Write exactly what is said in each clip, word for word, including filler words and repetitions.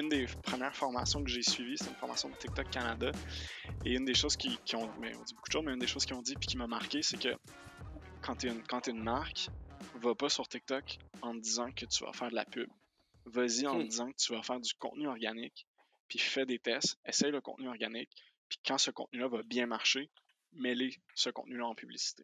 une des premières formations que j'ai suivies, c'est une formation de TikTok Canada. Et une des choses qui, qui ont, mais on dit beaucoup de choses, mais une des choses qu'ils ont dit puis qui m'a marqué, c'est que quand t'es une, quand t'es une marque, va pas sur TikTok en te disant que tu vas faire de la pub. Vas-y en Hmm. te disant que tu vas faire du contenu organique, puis fais des tests, essaye le contenu organique, puis quand ce contenu-là va bien marcher, mets-les ce contenu-là en publicité.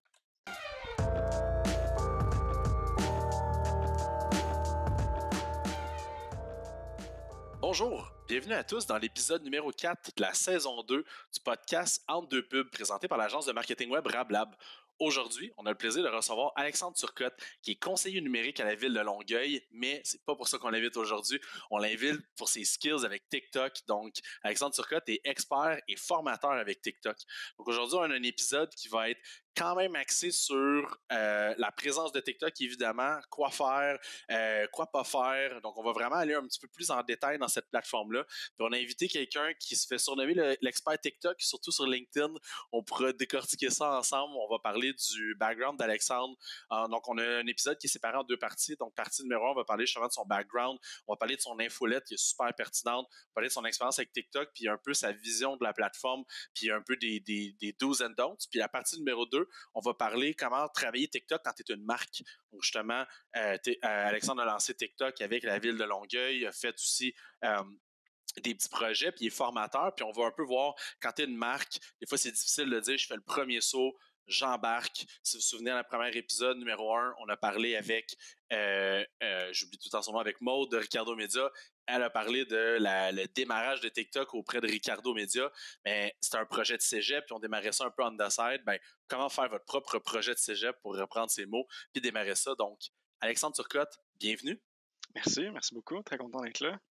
Bonjour, bienvenue à tous dans l'épisode numéro quatre de la saison deux du podcast Entre deux pubs présenté par l'agence de marketing web RabLab. Aujourd'hui, on a le plaisir de recevoir Alexandre Turcotte, qui est conseiller numérique à la ville de Longueuil, mais c'est pas pour ça qu'on l'invite aujourd'hui. On l'invite pour ses skills avec TikTok. Donc, Alexandre Turcotte est expert et formateur avec TikTok. Donc aujourd'hui, on a un épisode qui va être quand même axé sur euh, la présence de TikTok, évidemment, quoi faire, euh, quoi pas faire. Donc, on va vraiment aller un petit peu plus en détail dans cette plateforme-là. Puis on a invité quelqu'un qui se fait surnommer le, l'expert TikTok, surtout sur LinkedIn. On pourra décortiquer ça ensemble. On va parler du background d'Alexandre. Euh, donc, on a un épisode qui est séparé en deux parties. Donc, partie numéro un, on va parler justement de son background. On va parler de son infolette qui est super pertinente. On va parler de son expérience avec TikTok, puis un peu sa vision de la plateforme, puis un peu des, des, des do's and don'ts. Puis la partie numéro deux, on va parler comment travailler TikTok quand tu es une marque. Donc, justement, euh, euh, Alexandre a lancé TikTok avec la ville de Longueuil, a fait aussi euh, des petits projets, puis il est formateur, puis on va un peu voir quand tu es une marque, des fois c'est difficile de dire je fais le premier saut, j'embarque. Si vous vous souvenez, dans le premier épisode numéro un, on a parlé avec, euh, euh, j'oublie tout le temps son nom, avec Maude de Ricardo Media. Elle a parlé de la, le démarrage de TikTok auprès de Ricardo Media. Mais c'était un projet de cégep, puis on démarrait ça un peu on the side. Ben, comment faire votre propre projet de cégep, pour reprendre ces mots, puis démarrer ça. Donc, Alexandre Turcotte, bienvenue. Merci, merci beaucoup. Très content d'être là.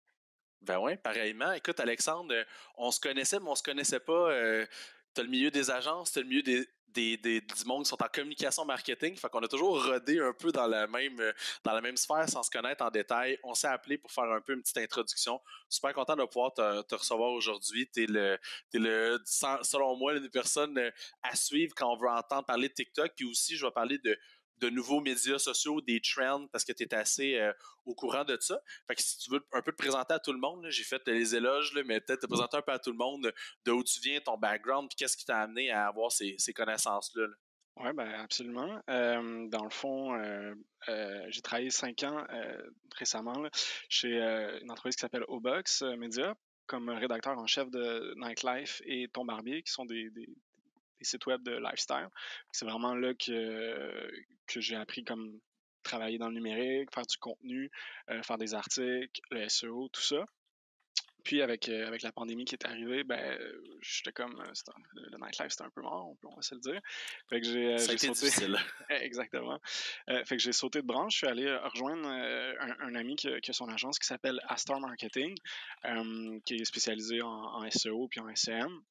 Ben oui, pareillement. Écoute, Alexandre, on se connaissait, mais on se connaissait pas. Euh, t'as le milieu des agences, t'as le milieu des, des, des, du monde qui sont en communication marketing. Fait qu'on a toujours rodé un peu dans la même, dans la même sphère sans se connaître en détail. On s'est appelé pour faire un peu une petite introduction. Super content de pouvoir te, te recevoir aujourd'hui. T'es le, t'es le, selon moi, l'une des personnes à suivre quand on veut entendre parler de TikTok. Puis aussi, je vais parler de, de nouveaux médias sociaux, des trends, parce que tu es assez euh, au courant de ça. Fait que si tu veux un peu te présenter à tout le monde, là, j'ai fait les éloges, là, mais peut-être te présenter un peu à tout le monde de où tu viens, ton background, puis qu'est-ce qui t'a amené à avoir ces, ces connaissances-là. Là. Oui, ben absolument. Euh, dans le fond, euh, euh, j'ai travaillé cinq ans euh, récemment là, chez euh, une entreprise qui s'appelle Obox Media comme rédacteur en chef de Nightlife et Ton Barbier, qui sont des, des, des sites web de lifestyle. C'est vraiment là que, que j'ai appris comme travailler dans le numérique, faire du contenu, euh, faire des articles, le S E O, tout ça. Puis avec, euh, avec la pandémie qui est arrivée, ben j'étais comme euh, c'était, le nightlife c'était un peu mort, on, peut, on va se le dire. Fait que j'ai, euh, Ça a j'ai été sauté. difficile. Exactement. Euh, fait que j'ai sauté de branche. Je suis allé rejoindre euh, un, un ami qui a, qui a son agence qui s'appelle Astar Marketing, euh, qui est spécialisé en, en S E O puis en S E M.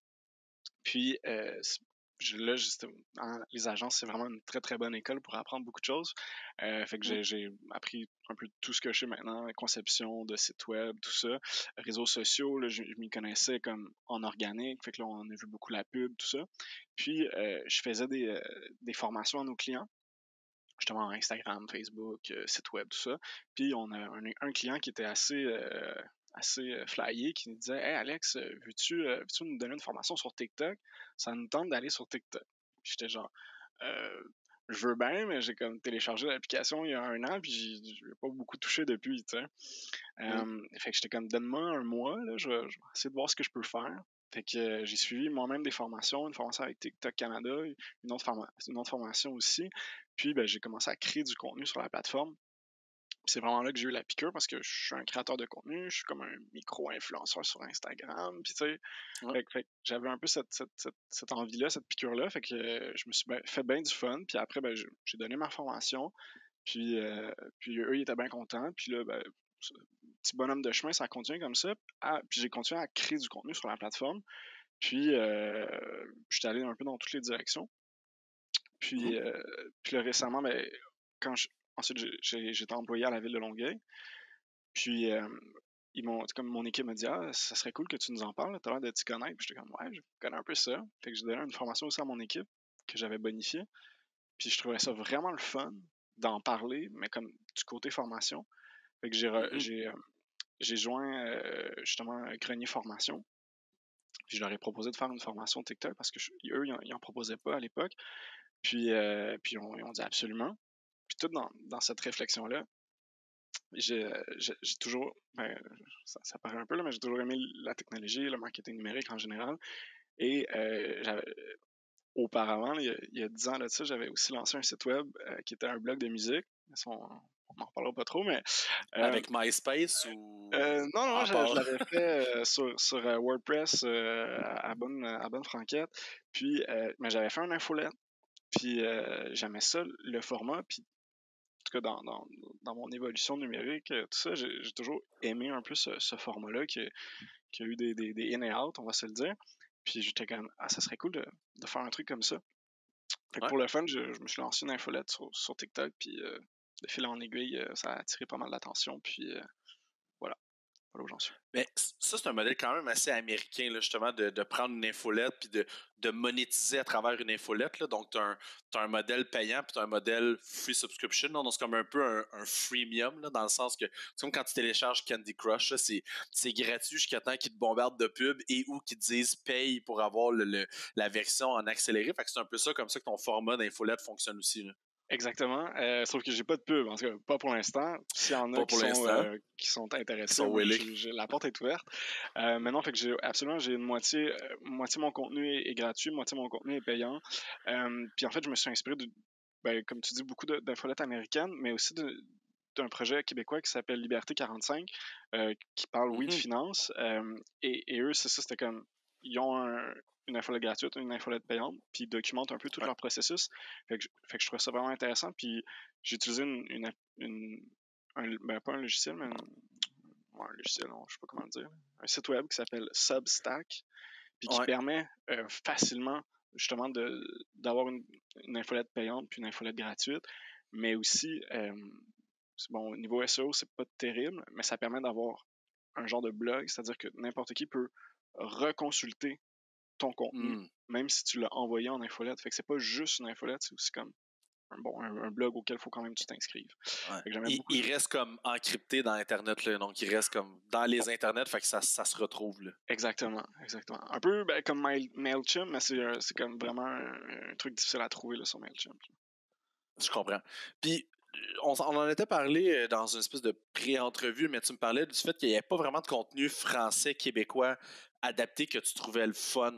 Puis euh, je, là, juste, hein, les agences, c'est vraiment une très très bonne école pour apprendre beaucoup de choses. Euh, fait que j'ai, j'ai appris un peu tout ce que je sais maintenant, conception de sites web, tout ça. Réseaux sociaux, là, je, je m'y connaissais comme en organique, fait que là, on a vu beaucoup la pub, tout ça. Puis, euh, je faisais des, euh, des formations à nos clients, justement Instagram, Facebook, euh, site web, tout ça. Puis, on a un, un client qui était assez... Euh, assez flyé qui nous disait « Hey Alex, veux-tu, euh, veux-tu nous donner une formation sur TikTok? Ça nous tente d'aller sur TikTok. » Puis j'étais genre euh, « Je veux bien, mais j'ai comme téléchargé l'application il y a un an, puis j'ai, j'ai pas beaucoup touché depuis, tu sais. Mm. Euh, fait que j'étais comme « Donne-moi un mois, là, je, vais, je vais essayer de voir ce que je peux faire. » Fait que euh, j'ai suivi moi-même des formations, une formation avec TikTok Canada, une autre, forma- une autre formation aussi. Puis ben, j'ai commencé à créer du contenu sur la plateforme. C'est vraiment là que j'ai eu la piqûre parce que je suis un créateur de contenu, je suis comme un micro-influenceur sur Instagram, puis tu sais, Ouais. fait, fait, j'avais un peu cette, cette, cette, cette envie-là, cette piqûre-là, fait que euh, je me suis ben, fait bien du fun, puis après, ben, j'ai donné ma formation, puis, euh, puis eux, ils étaient bien contents, puis là, ben, petit bonhomme de chemin, ça a continué comme ça, à, puis j'ai continué à créer du contenu sur la plateforme, puis euh, je suis allé un peu dans toutes les directions, puis, Mm-hmm. euh, puis là, récemment, ben, quand je, ensuite, j'ai, j'étais employé à la ville de Longueuil. Puis, euh, ils m'ont, comme mon équipe m'a dit, ah, ça serait cool que tu nous en parles, t'as l'air de t'y connaître. Puis j'étais comme, ouais, je connais un peu ça. Fait que j'ai donné une formation aussi à mon équipe que j'avais bonifiée. Puis je trouvais ça vraiment le fun d'en parler, mais comme du côté formation. Fait que j'ai, Mm-hmm. j'ai, j'ai joint euh, justement Grenier Formation. Puis je leur ai proposé de faire une formation TikTok parce que je, eux, ils n'en proposaient pas à l'époque. Puis, euh, puis on, ils ont dit absolument. Puis tout dans, dans cette réflexion-là, j'ai, j'ai, j'ai toujours, ben, ça, ça paraît un peu là, mais j'ai toujours aimé la technologie, le marketing numérique en général. Et euh, j'avais, auparavant, il y, a, il y a dix ans là, de ça, j'avais aussi lancé un site web euh, qui était un blog de musique. On n'en reparlera pas trop, mais... Euh, Avec MySpace ou... Euh, non, non, je, je l'avais fait euh, sur, sur uh, WordPress euh, à, bonne, à bonne franquette. Puis, euh, mais j'avais fait un infolette. Puis, euh, j'aimais ça, le format. Puis, en tout cas, dans, dans, dans mon évolution numérique, tout ça, j'ai, j'ai toujours aimé un peu ce, ce format-là qui, qui a eu des, des, des in et out, on va se le dire. Puis, j'étais quand même, ah, ça serait cool de, de faire un truc comme ça. Fait que ouais. Pour le fun, je, je me suis lancé une infolette sur, sur TikTok. Puis, euh, de fil en aiguille, euh, ça a attiré pas mal d'attention. Puis, euh, voilà. Voilà où j'en suis. Mais ça, c'est un modèle quand même assez américain, là, justement, de, de prendre une infolette puis de, de monétiser à travers une infolette. Là. Donc, tu as un, un modèle payant puis tu as un modèle free subscription. Là. Donc, c'est comme un peu un, un freemium, là, dans le sens que c'est comme quand tu télécharges Candy Crush, c'est, c'est gratuit jusqu'à temps qu'ils te bombardent de pubs et ou qu'ils te disent paye pour avoir le, le, la version en accéléré. Fait que c'est un peu ça, comme ça que ton format d'infolette fonctionne aussi. Là. Exactement. Euh, sauf que j'ai pas de pub, en tout cas, pas pour l'instant. S'il y en a qui sont, euh, qui sont intéressés, sont moi, j'ai, j'ai, la porte est ouverte. Euh, maintenant, fait que j'ai absolument j'ai une moitié, euh, moitié mon contenu est, est gratuit, moitié mon contenu est payant. Euh, puis en fait, je me suis inspiré de, ben, comme tu dis, beaucoup de, d'infolettes américaines, mais aussi de, d'un projet québécois qui s'appelle Liberté quarante-cinq, euh, qui parle, oui, mm-hmm. de finances. Euh, et, et eux, c'est ça, c'était comme, ils ont un, une infolette gratuite, une infolette payante, puis ils documentent un peu tout ouais. leur processus. Fait que, fait que je trouvais ça vraiment intéressant. Puis j'ai utilisé une, une, une un, ben pas un logiciel, mais une, ouais, un logiciel, non, je sais pas comment le dire, un site web qui s'appelle Substack, puis qui ouais. permet euh, facilement justement de, d'avoir une, une infolette payante puis une infolette gratuite, mais aussi, euh, bon, au niveau S E O, c'est pas terrible, mais ça permet d'avoir un genre de blog, c'est-à-dire que n'importe qui peut reconsulter ton contenu, mm. même si tu l'as envoyé en infolette. Fait que c'est pas juste une infolette, c'est aussi comme un, bon, un, un blog auquel il faut quand même que tu t'inscrives. Ouais. Il, beaucoup... il reste comme encrypté dans Internet, là, donc il reste comme dans les Internets, fait que ça, ça se retrouve. Là. Exactement, exactement. Un peu ben, comme MailChimp, mais c'est, c'est comme vraiment un, un truc difficile à trouver là, sur MailChimp. Je comprends. Puis, on, on en était parlé dans une espèce de pré-entrevue, mais tu me parlais du fait qu'il n'y avait pas vraiment de contenu français, québécois adapté que tu trouvais le fun.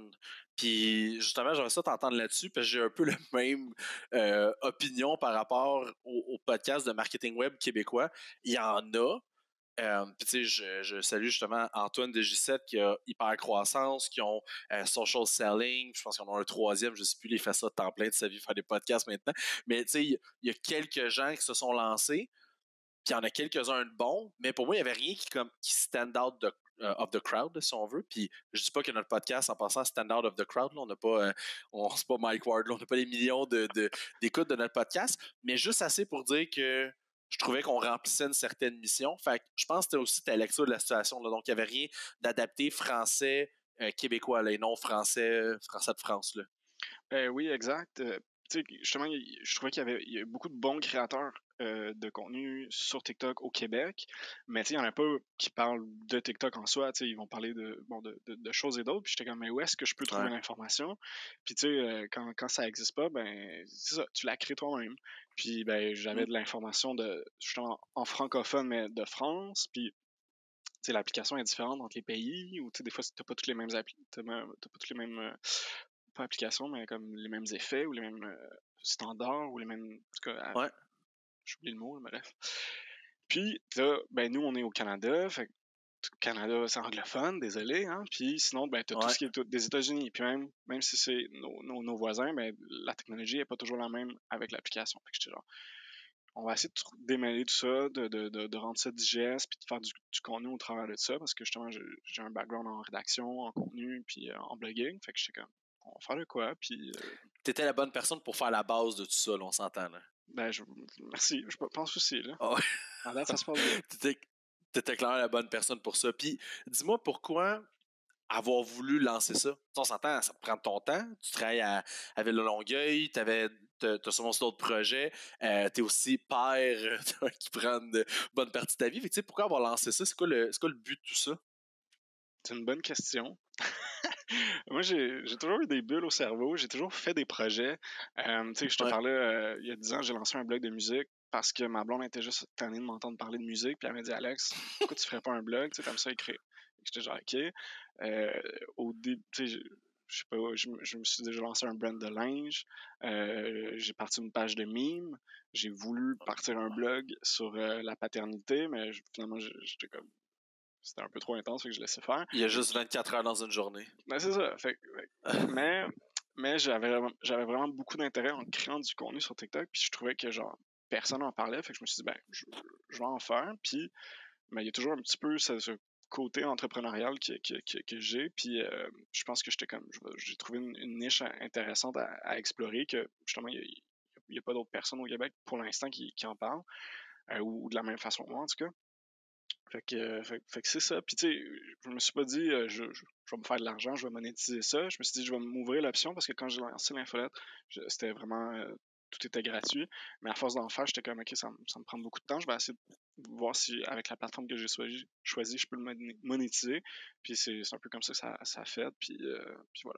Puis justement, j'aimerais ça t'entendre là-dessus, parce que j'ai un peu la même euh, opinion par rapport au, au podcast de marketing web québécois. Il y en a. Euh, puis tu sais, je, je salue justement Antoine de J sept qui a Hyper Croissance, qui ont euh, Social Selling, je pense qu'ils en ont un troisième, je sais plus, il fait ça de temps plein de sa vie, faire des podcasts maintenant. Mais tu sais, il y, y a quelques gens qui se sont lancés, puis il y en a quelques-uns de bons, mais pour moi, il n'y avait rien qui, comme, qui stand out de Uh, of the crowd, si on veut. Puis je dis pas que notre podcast, en passant, stand out of the crowd, là, on n'a pas, euh, on, c'est pas Mike Ward, là, on n'a pas les millions de, de, d'écoutes de notre podcast, mais juste assez pour dire que je trouvais qu'on remplissait une certaine mission. Fait que je pense que c'était aussi ta lecture de la situation. Là. Donc, il n'y avait rien d'adapté français, euh, québécois, là, et non français, français de France. Là. Euh, oui, exact. Euh, justement, je trouvais qu'il y avait il y a beaucoup de bons créateurs euh, de contenu sur TikTok au Québec, mais il n'y en a pas qui parlent de TikTok en soi. Ils vont parler de, bon, de, de, de choses et d'autres. Puis j'étais comme, mais où est-ce que je peux trouver ouais. l'information? Puis tu sais, euh, quand, quand ça n'existe pas, ben c'est ça, tu la crées toi-même. Puis ben j'avais mm. de l'information de justement en francophone, mais de France. Puis t'sais, l'application est différente entre les pays, ou des fois, tu n'as pas toutes les mêmes appli- t'as, t'as pas toutes les mêmes. Euh, pas applications, mais comme les mêmes effets ou les mêmes euh, standards ou les mêmes. En tout cas, ouais. j'oublie le mot, mais bref. Puis, là, ben, nous, on est au Canada. Fait que Canada, c'est anglophone, désolé. Hein? Puis, sinon, ben, tu as ouais. tout ce qui est des États-Unis. Puis, même, même si c'est nos, nos, nos voisins, ben, la technologie n'est pas toujours la même avec l'application. Fait que j'étais genre, on va essayer de démêler tout ça, de, de, de, de rendre ça digeste, puis de faire du, du contenu au travers de ça, parce que justement, j'ai, j'ai un background en rédaction, en contenu, puis euh, en blogging. Fait que j'étais comme, on va faire de quoi, puis... Euh... T'étais la bonne personne pour faire la base de tout ça, là, on s'entend, là. Ben, je... merci, je pense aussi, là. Oh. En date, ça se passe bien. T'étais, t'étais clairement la bonne personne pour ça. Puis, dis-moi pourquoi avoir voulu lancer ça. On s'entend, ça te prend ton temps. Tu travailles à, à Ville-de-Longueuil, t'avais tu as sûrement aussi d'autres projets. Euh, tu es aussi père qui prend une bonne partie de ta vie. Fait que, tu sais, pourquoi avoir lancé ça? C'est quoi, le, c'est quoi le but de tout ça? C'est une bonne question. Moi, j'ai j'ai toujours eu des bulles au cerveau. J'ai toujours fait des projets. Euh, tu sais, je te Ouais. parlais, euh, il y a dix ans, j'ai lancé un blog de musique parce que ma blonde était juste tannée de m'entendre parler de musique. Puis elle m'a dit, Alex, pourquoi tu ferais pas un blog? Tu sais, t'aimes ça écrire. J'étais genre, OK. Euh, au début, tu sais, je je sais pas, je, me- je me suis déjà lancé un brand de linge. Euh, j'ai parti une page de meme. J'ai voulu partir un blog sur euh, la paternité, mais je- finalement, je- j'étais comme, c'était un peu trop intense, fait que je laissais faire. Il y a juste vingt-quatre heures dans une journée. Ben, c'est ça. Fait, fait- mais mais j'avais vraiment, j'avais vraiment beaucoup d'intérêt en créant du contenu sur TikTok, puis je trouvais que genre personne n'en parlait, fait que je me suis dit ben je, je vais en faire, puis ben, il y a toujours un petit peu ce, ce côté entrepreneurial que, que, que, que j'ai, puis euh, je pense que j'étais comme je- j'ai trouvé une, une niche intéressante à, à explorer, que justement il n'y a, a, pas d'autres personnes au Québec pour l'instant qui, qui en parlent, euh, ou, ou de la même façon que moi en tout cas. Fait que, euh, fait, fait que c'est ça. Puis, tu sais, je me suis pas dit, euh, je, je, je vais me faire de l'argent, je vais monétiser ça. Je me suis dit, je vais m'ouvrir l'option parce que quand j'ai lancé l'infolette, je- c'était vraiment, euh, tout était gratuit. Mais à force d'en faire, j'étais comme, OK, ça, me- ça me prend beaucoup de temps. Je vais essayer de voir si, avec la plateforme que j'ai choisi, choisi, je peux le moné- monétiser. Puis, c'est c'est un peu comme ça que ça, ça a fait. Puis, euh, puis voilà.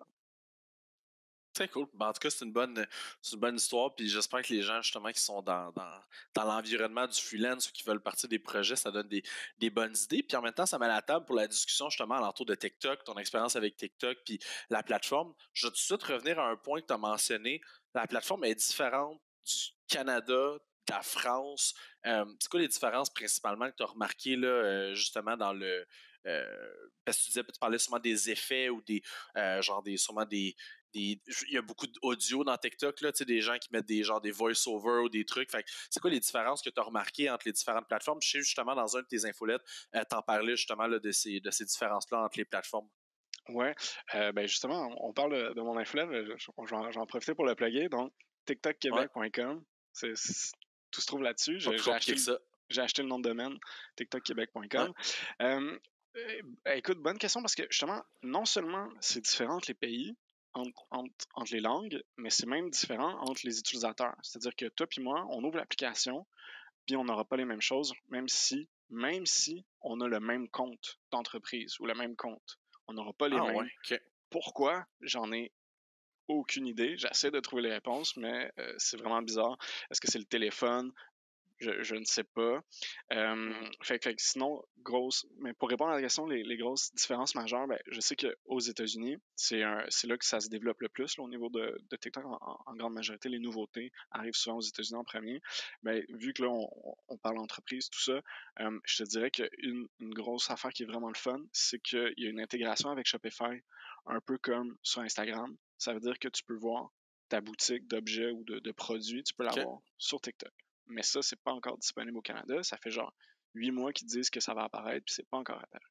Très cool. Ben, en tout cas, c'est une bonne, c'est une bonne histoire. Puis j'espère que les gens, justement, qui sont dans, dans, dans l'environnement du freelance ou qui veulent partir des projets, ça donne des, des bonnes idées. Puis en même temps, ça met la table pour la discussion, justement, alentour de TikTok, ton expérience avec TikTok, puis la plateforme. Je vais tout de suite revenir à un point que tu as mentionné. La plateforme est différente du Canada, de la France. Euh, c'est quoi les différences principalement que tu as remarquées, là, euh, justement, dans le. Euh, parce que tu disais, tu parlais sûrement des effets ou des. Euh, genre, des, sûrement des des, il y a beaucoup d'audio dans TikTok, là, des gens qui mettent des genre des voice-over ou des trucs. Fait que c'est quoi les différences que tu as remarquées entre les différentes plateformes? Je sais justement dans un de tes infolettes, euh, t'en parlais justement là, de ces, de ces différences-là entre les plateformes. Ouais, euh, ben justement, on, on parle de, de mon infolette, euh, j'en j'en profitais pour le plugger. Donc, tiktok Ouais, québec point com, c'est, c'est- tout se trouve là-dessus. pas J'ai plus j'ai compliqué acheté, que le- ça. j'ai acheté le nom de domaine, tiktok québec point Ouais. com. Euh, euh, écoute, bonne question parce que justement, non seulement c'est différent entre les pays, entre, entre, entre les langues, mais c'est même différent entre les utilisateurs. C'est-à-dire que toi puis moi, on ouvre l'application, puis on n'aura pas les mêmes choses, même si, même si on a le même compte d'entreprise ou le même compte. On n'aura pas les Ah ouais, mêmes. ok. Pourquoi? J'en ai aucune idée. J'essaie de trouver les réponses, mais euh, c'est vraiment bizarre. Est-ce que c'est le téléphone? Je, je ne sais pas. Euh, Mhm. fait, fait que sinon, grosse. Mais pour répondre à la question, les, les grosses différences majeures, ben, je sais qu'aux États-Unis, c'est un, c'est là que ça se développe le plus là, au niveau de, de TikTok. En, en, grande majorité, les nouveautés arrivent souvent aux États-Unis en premier. Ben, vu que là, on, on parle entreprise, tout ça, euh, je te dirais qu'une une grosse affaire qui est vraiment le fun, c'est qu'il y a une intégration avec Shopify, un peu comme sur Instagram. Ça veut dire que tu peux voir ta boutique d'objets ou de, de produits, tu peux Ok. l'avoir sur TikTok. Mais ça, c'est pas encore disponible au Canada. Ça fait genre huit mois qu'ils disent que ça va apparaître, puis c'est pas encore apparu.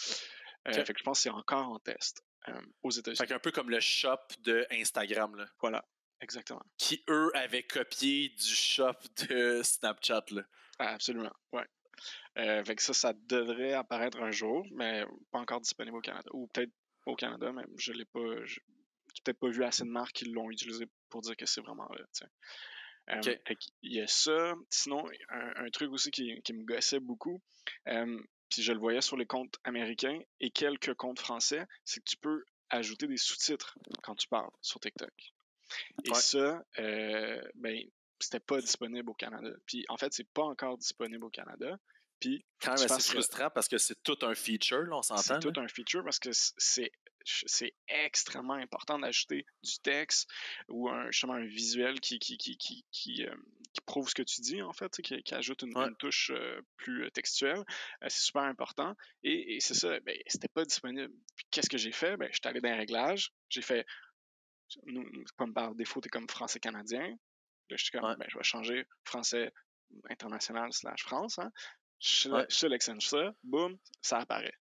Euh, Ok. fait que je pense que c'est encore en test euh, aux Fait États-Unis. qu'un peu comme le shop de Instagram, là, Voilà, exactement. qui eux avaient copié du shop de Snapchat, là. Ah, absolument, ouais. Euh, fait que ça, ça devrait apparaître un jour, mais pas encore disponible au Canada. Ou peut-être au Canada, mais je l'ai pas. J'ai peut-être pas vu assez de marques qui l'ont utilisé pour dire que c'est vraiment là. Euh, Ok. fait qu'il y a ça. Sinon, un, un truc aussi qui, qui me gossait beaucoup, euh, puis je le voyais sur les comptes américains et quelques comptes français, c'est que tu peux ajouter des sous-titres quand tu parles sur TikTok. Et Ouais. ça, euh, ben, c'était pas disponible au Canada. Puis en fait, c'est pas encore disponible au Canada. Puis faut Quand que même tu assez fasses le, frustrant parce que c'est tout un feature, là, on c'est s'entend, tout là. un feature parce que c'est c'est extrêmement important d'ajouter du texte ou un, justement un visuel qui, qui, qui, qui, qui, euh, qui prouve ce que tu dis, en fait, qui, qui ajoute une, Ouais. une touche euh, plus textuelle. Euh, c'est super important. Et, et c'est ça, ben, c'était pas disponible. Puis qu'est-ce que j'ai fait? Ben, j'étais allé dans les réglages. J'ai fait, nous, comme par défaut, t'es comme français-canadien. Là, je suis comme, Ouais. ben, je vais changer français international slash France. Hein. Je Ouais. sélectionne ça, boum, ça apparaît.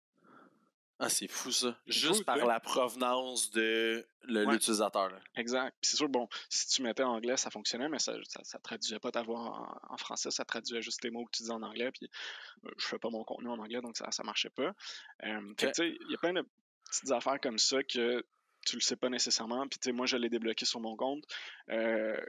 Ah, c'est fou ça. C'est fou, Juste tu par sais. la provenance de le- Ouais. l'utilisateur, là. Exact. Puis c'est sûr, bon, si tu mettais en anglais, ça fonctionnait, mais ça, ça, ça traduisait pas ta voix en, en français, ça traduisait juste les mots que tu disais en anglais, puis euh, je fais pas mon contenu en anglais, donc ça, ça marchait pas. Euh, fait que Ok. tu sais, il y a plein de petites affaires comme ça que tu le sais pas nécessairement, puis tu sais, moi, je l'ai débloqué sur mon compte, euh, puis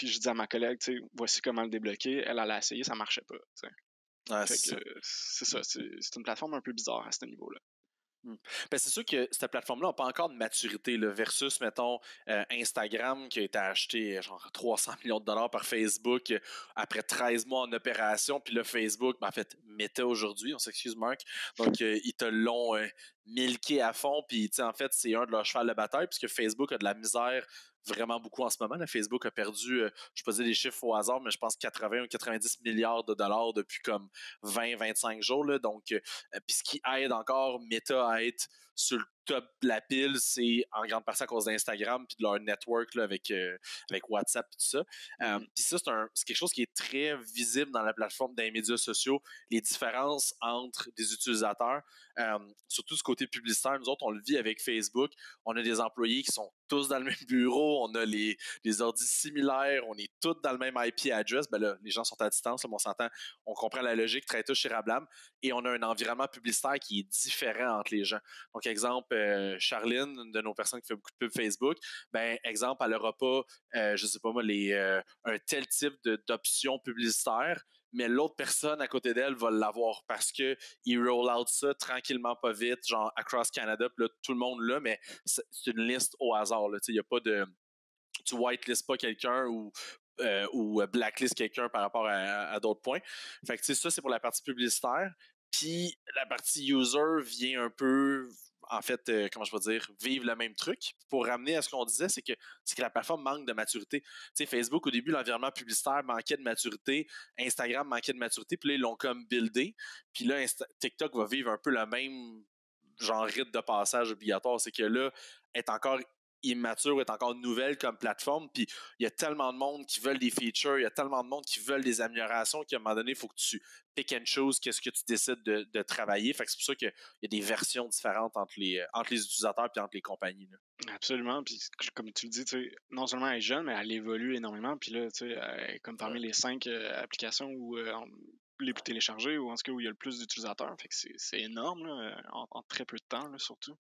puis je dis à ma collègue, tu sais, voici comment le débloquer. Elle, elle a essayé, ça marchait pas, tu sais. Ouais, Fait c'est que ça. euh, c'est ça, c'est, c'est une plateforme un peu bizarre à ce niveau-là. Hmm. Ben, c'est sûr que cette plateforme-là n'a pas encore de maturité là, versus, mettons, euh, Instagram qui a été acheté genre trois cents millions de dollars par Facebook euh, après treize mois en opération. Puis là, Facebook, ben, en fait, Meta aujourd'hui, on s'excuse Marc. Donc, euh, ils te l'ont euh, milqué à fond. Puis, tu sais, en fait, c'est un de leurs chevals de bataille puisque Facebook a de la misère vraiment beaucoup en ce moment. Là, Facebook a perdu, euh, je ne vais pas dire les chiffres au hasard, mais je pense quatre-vingts ou quatre-vingt-dix milliards de dollars depuis comme vingt à vingt-cinq jours. Là. Donc, euh, puis ce qui aide encore Meta à être sur le top de la pile, c'est en grande partie à cause d'Instagram puis de leur network là, avec, euh, avec WhatsApp et tout ça. Euh, Mhm. puis ça, c'est, un, c'est quelque chose qui est très visible dans la plateforme des médias sociaux, les différences entre des utilisateurs, euh, surtout ce côté publicitaire. Nous autres, on le vit avec Facebook. On a des employés qui sont tous dans le même bureau, on a les, les ordis similaires, on est tous dans le même I P address. Ben là, les gens sont à distance, là, mais on s'entend, on comprend la logique, très tous chez Rablam, et on a un environnement publicitaire qui est différent entre les gens. Donc, exemple, euh, Charline, une de nos personnes qui fait beaucoup de pub Facebook, ben, exemple, elle n'aura pas, euh, je sais pas moi, les, euh, un tel type de, d'option publicitaire, mais l'autre personne à côté d'elle va l'avoir parce qu'ils roll out ça tranquillement, pas vite, genre across Canada, puis là, tout le monde là, mais c'est une liste au hasard. Il n'y a pas de. Tu whitelist pas quelqu'un ou, euh, ou blacklist quelqu'un par rapport à, à d'autres points. Fait que ça, c'est pour la partie publicitaire. Puis la partie user vient un peu, en fait, euh, comment je vais dire, vivre le même truc. Pour ramener à ce qu'on disait, c'est que, c'est que la plateforme manque de maturité. Tu sais, Facebook, au début, l'environnement publicitaire manquait de maturité. Instagram manquait de maturité. Puis là, ils l'ont comme buildé. Puis là, Insta- TikTok va vivre un peu le même genre rite de passage obligatoire. C'est que là, est encore immature, est encore nouvelle comme plateforme, puis il y a tellement de monde qui veulent des features, il y a tellement de monde qui veulent des améliorations qu'à un moment donné, il faut que tu pick and choose qu'est-ce que tu décides de, de travailler. Fait que c'est pour ça qu'il y a des versions différentes entre les, entre les utilisateurs et entre les compagnies. Là. Absolument. Puis, comme tu le dis, tu sais, non seulement elle est jeune, mais elle évolue énormément. Puis là, tu sais, elle est comme parmi Ouais. les cinq euh, applications où, euh, on- les plus téléchargées ou en tout cas où il y a le plus d'utilisateurs. Fait que c'est, c'est énorme, là, en, en très peu de temps, là, surtout.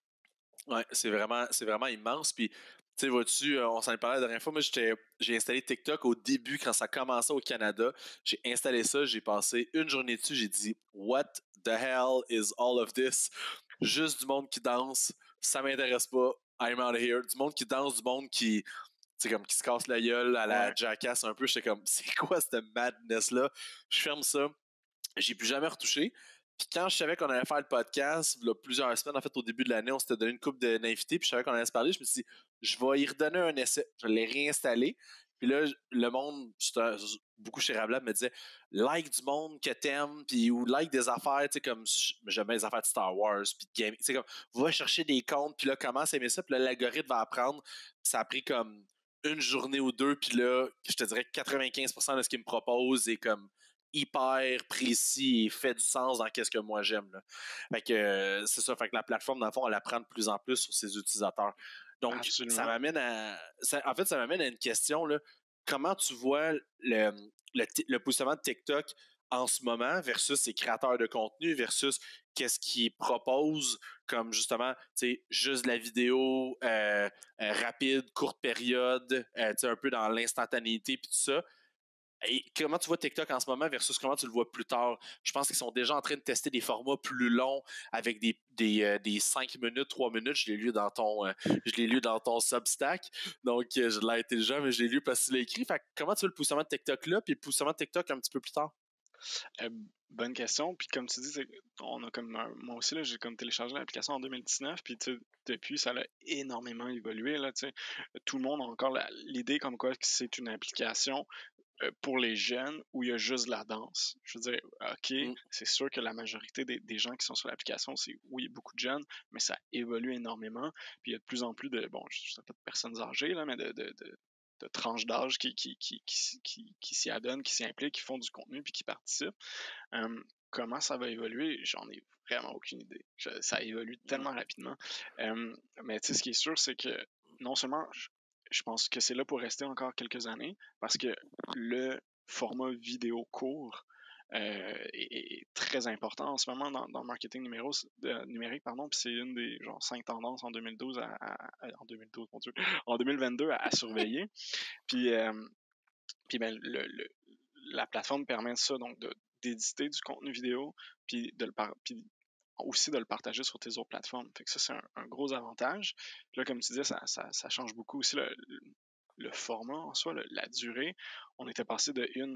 Ouais, c'est vraiment, c'est vraiment immense. Puis, tu sais, vois-tu, euh, on s'en est parlé la dernière fois. Moi, j'étais, j'ai installé TikTok au début quand ça commençait au Canada. J'ai installé ça, j'ai passé une journée dessus. J'ai dit, What the hell is all of this? Juste du monde qui danse, ça m'intéresse pas. I'm out of here. Du monde qui danse, du monde qui, tu sais, comme qui se casse la gueule à la Ouais. Jackass un peu. J'étais comme, c'est quoi cette madness-là? Je ferme ça. J'ai plus jamais retouché. Puis quand je savais qu'on allait faire le podcast, il y a plusieurs semaines, en fait, au début de l'année, on s'était donné une couple d'invités, puis je savais qu'on allait se parler. Je me suis dit, je vais y redonner un essai. Je l'ai réinstallé. Puis là, le monde, beaucoup chez Rablab, me disait, like du monde que t'aimes, puis ou like des affaires, tu sais, comme j'aime bien les affaires de Star Wars, puis de gaming. Tu sais, comme, va chercher des comptes, puis là, commence à aimer ça, puis là, l'algorithme va apprendre. Ça a pris comme une journée ou deux, puis là, je te dirais que quatre-vingt-quinze pour cent de ce qu'il me propose est comme hyper précis et fait du sens dans qu'est-ce que moi j'aime. Là. Fait que euh, c'est ça, fait que la plateforme, dans le fond, elle apprend de plus en plus sur ses utilisateurs. Donc, ça Absolument. m'amène à. Ça, en fait, ça m'amène à une question. Là. Comment tu vois le, le, le positionnement de TikTok en ce moment versus ses créateurs de contenu versus qu'est-ce qu'ils proposent comme justement, tu sais, juste de la vidéo euh, euh, rapide, courte période, euh, tu sais, un peu dans l'instantanéité puis tout ça. Et comment tu vois TikTok en ce moment versus comment tu le vois plus tard? Je pense qu'ils sont déjà en train de tester des formats plus longs avec des, des, euh, des cinq minutes, trois minutes. Je l'ai lu dans ton, euh, je l'ai lu dans ton Substack. Donc, euh, je l'ai intelligent, mais je l'ai lu parce que tu l'as écrit. Fait que comment tu vois le positionnement de TikTok là, puis le positionnement de TikTok un petit peu plus tard? Euh, bonne question. Puis comme tu dis, on a comme un- moi aussi, là, j'ai comme téléchargé l'application en deux mille dix-neuf. Puis depuis, ça a énormément évolué. Là, tout le monde a encore la- l'idée comme quoi que c'est une application euh, pour les jeunes où il y a juste de la danse. Je veux dire, OK, Mm. c'est sûr que la majorité des, des gens qui sont sur l'application, c'est oui, beaucoup de jeunes, mais ça évolue énormément. Puis il y a de plus en plus de, bon, je ne sais pas de personnes âgées, là, mais de, de, de, de tranches d'âge qui, qui, qui, qui, qui, qui s'y adonnent, qui s'y impliquent, qui font du contenu puis qui participent. Euh, comment ça va évoluer, j'en ai vraiment aucune idée. Je, ça évolue tellement rapidement. Euh, mais tu sais, ce qui est sûr, c'est que non seulement je, je pense que c'est là pour rester encore quelques années, parce que le format vidéo court euh, est, est très important en ce moment dans, dans le marketing numéro, euh, numérique, pardon, puis c'est une des genre cinq tendances en deux mille douze à, à, à en deux mille douze, mon Dieu, en deux mille vingt-deux à, à surveiller. Puis euh, Puis ben, le, le, la plateforme permet ça, donc de, d'éditer du contenu vidéo, puis, de le par- puis aussi de le partager sur tes autres plateformes. Fait que ça, c'est un, un gros avantage. Puis là, comme tu disais, ça, ça, ça change beaucoup aussi le, le, le format en soi, le, la durée. On était passé de une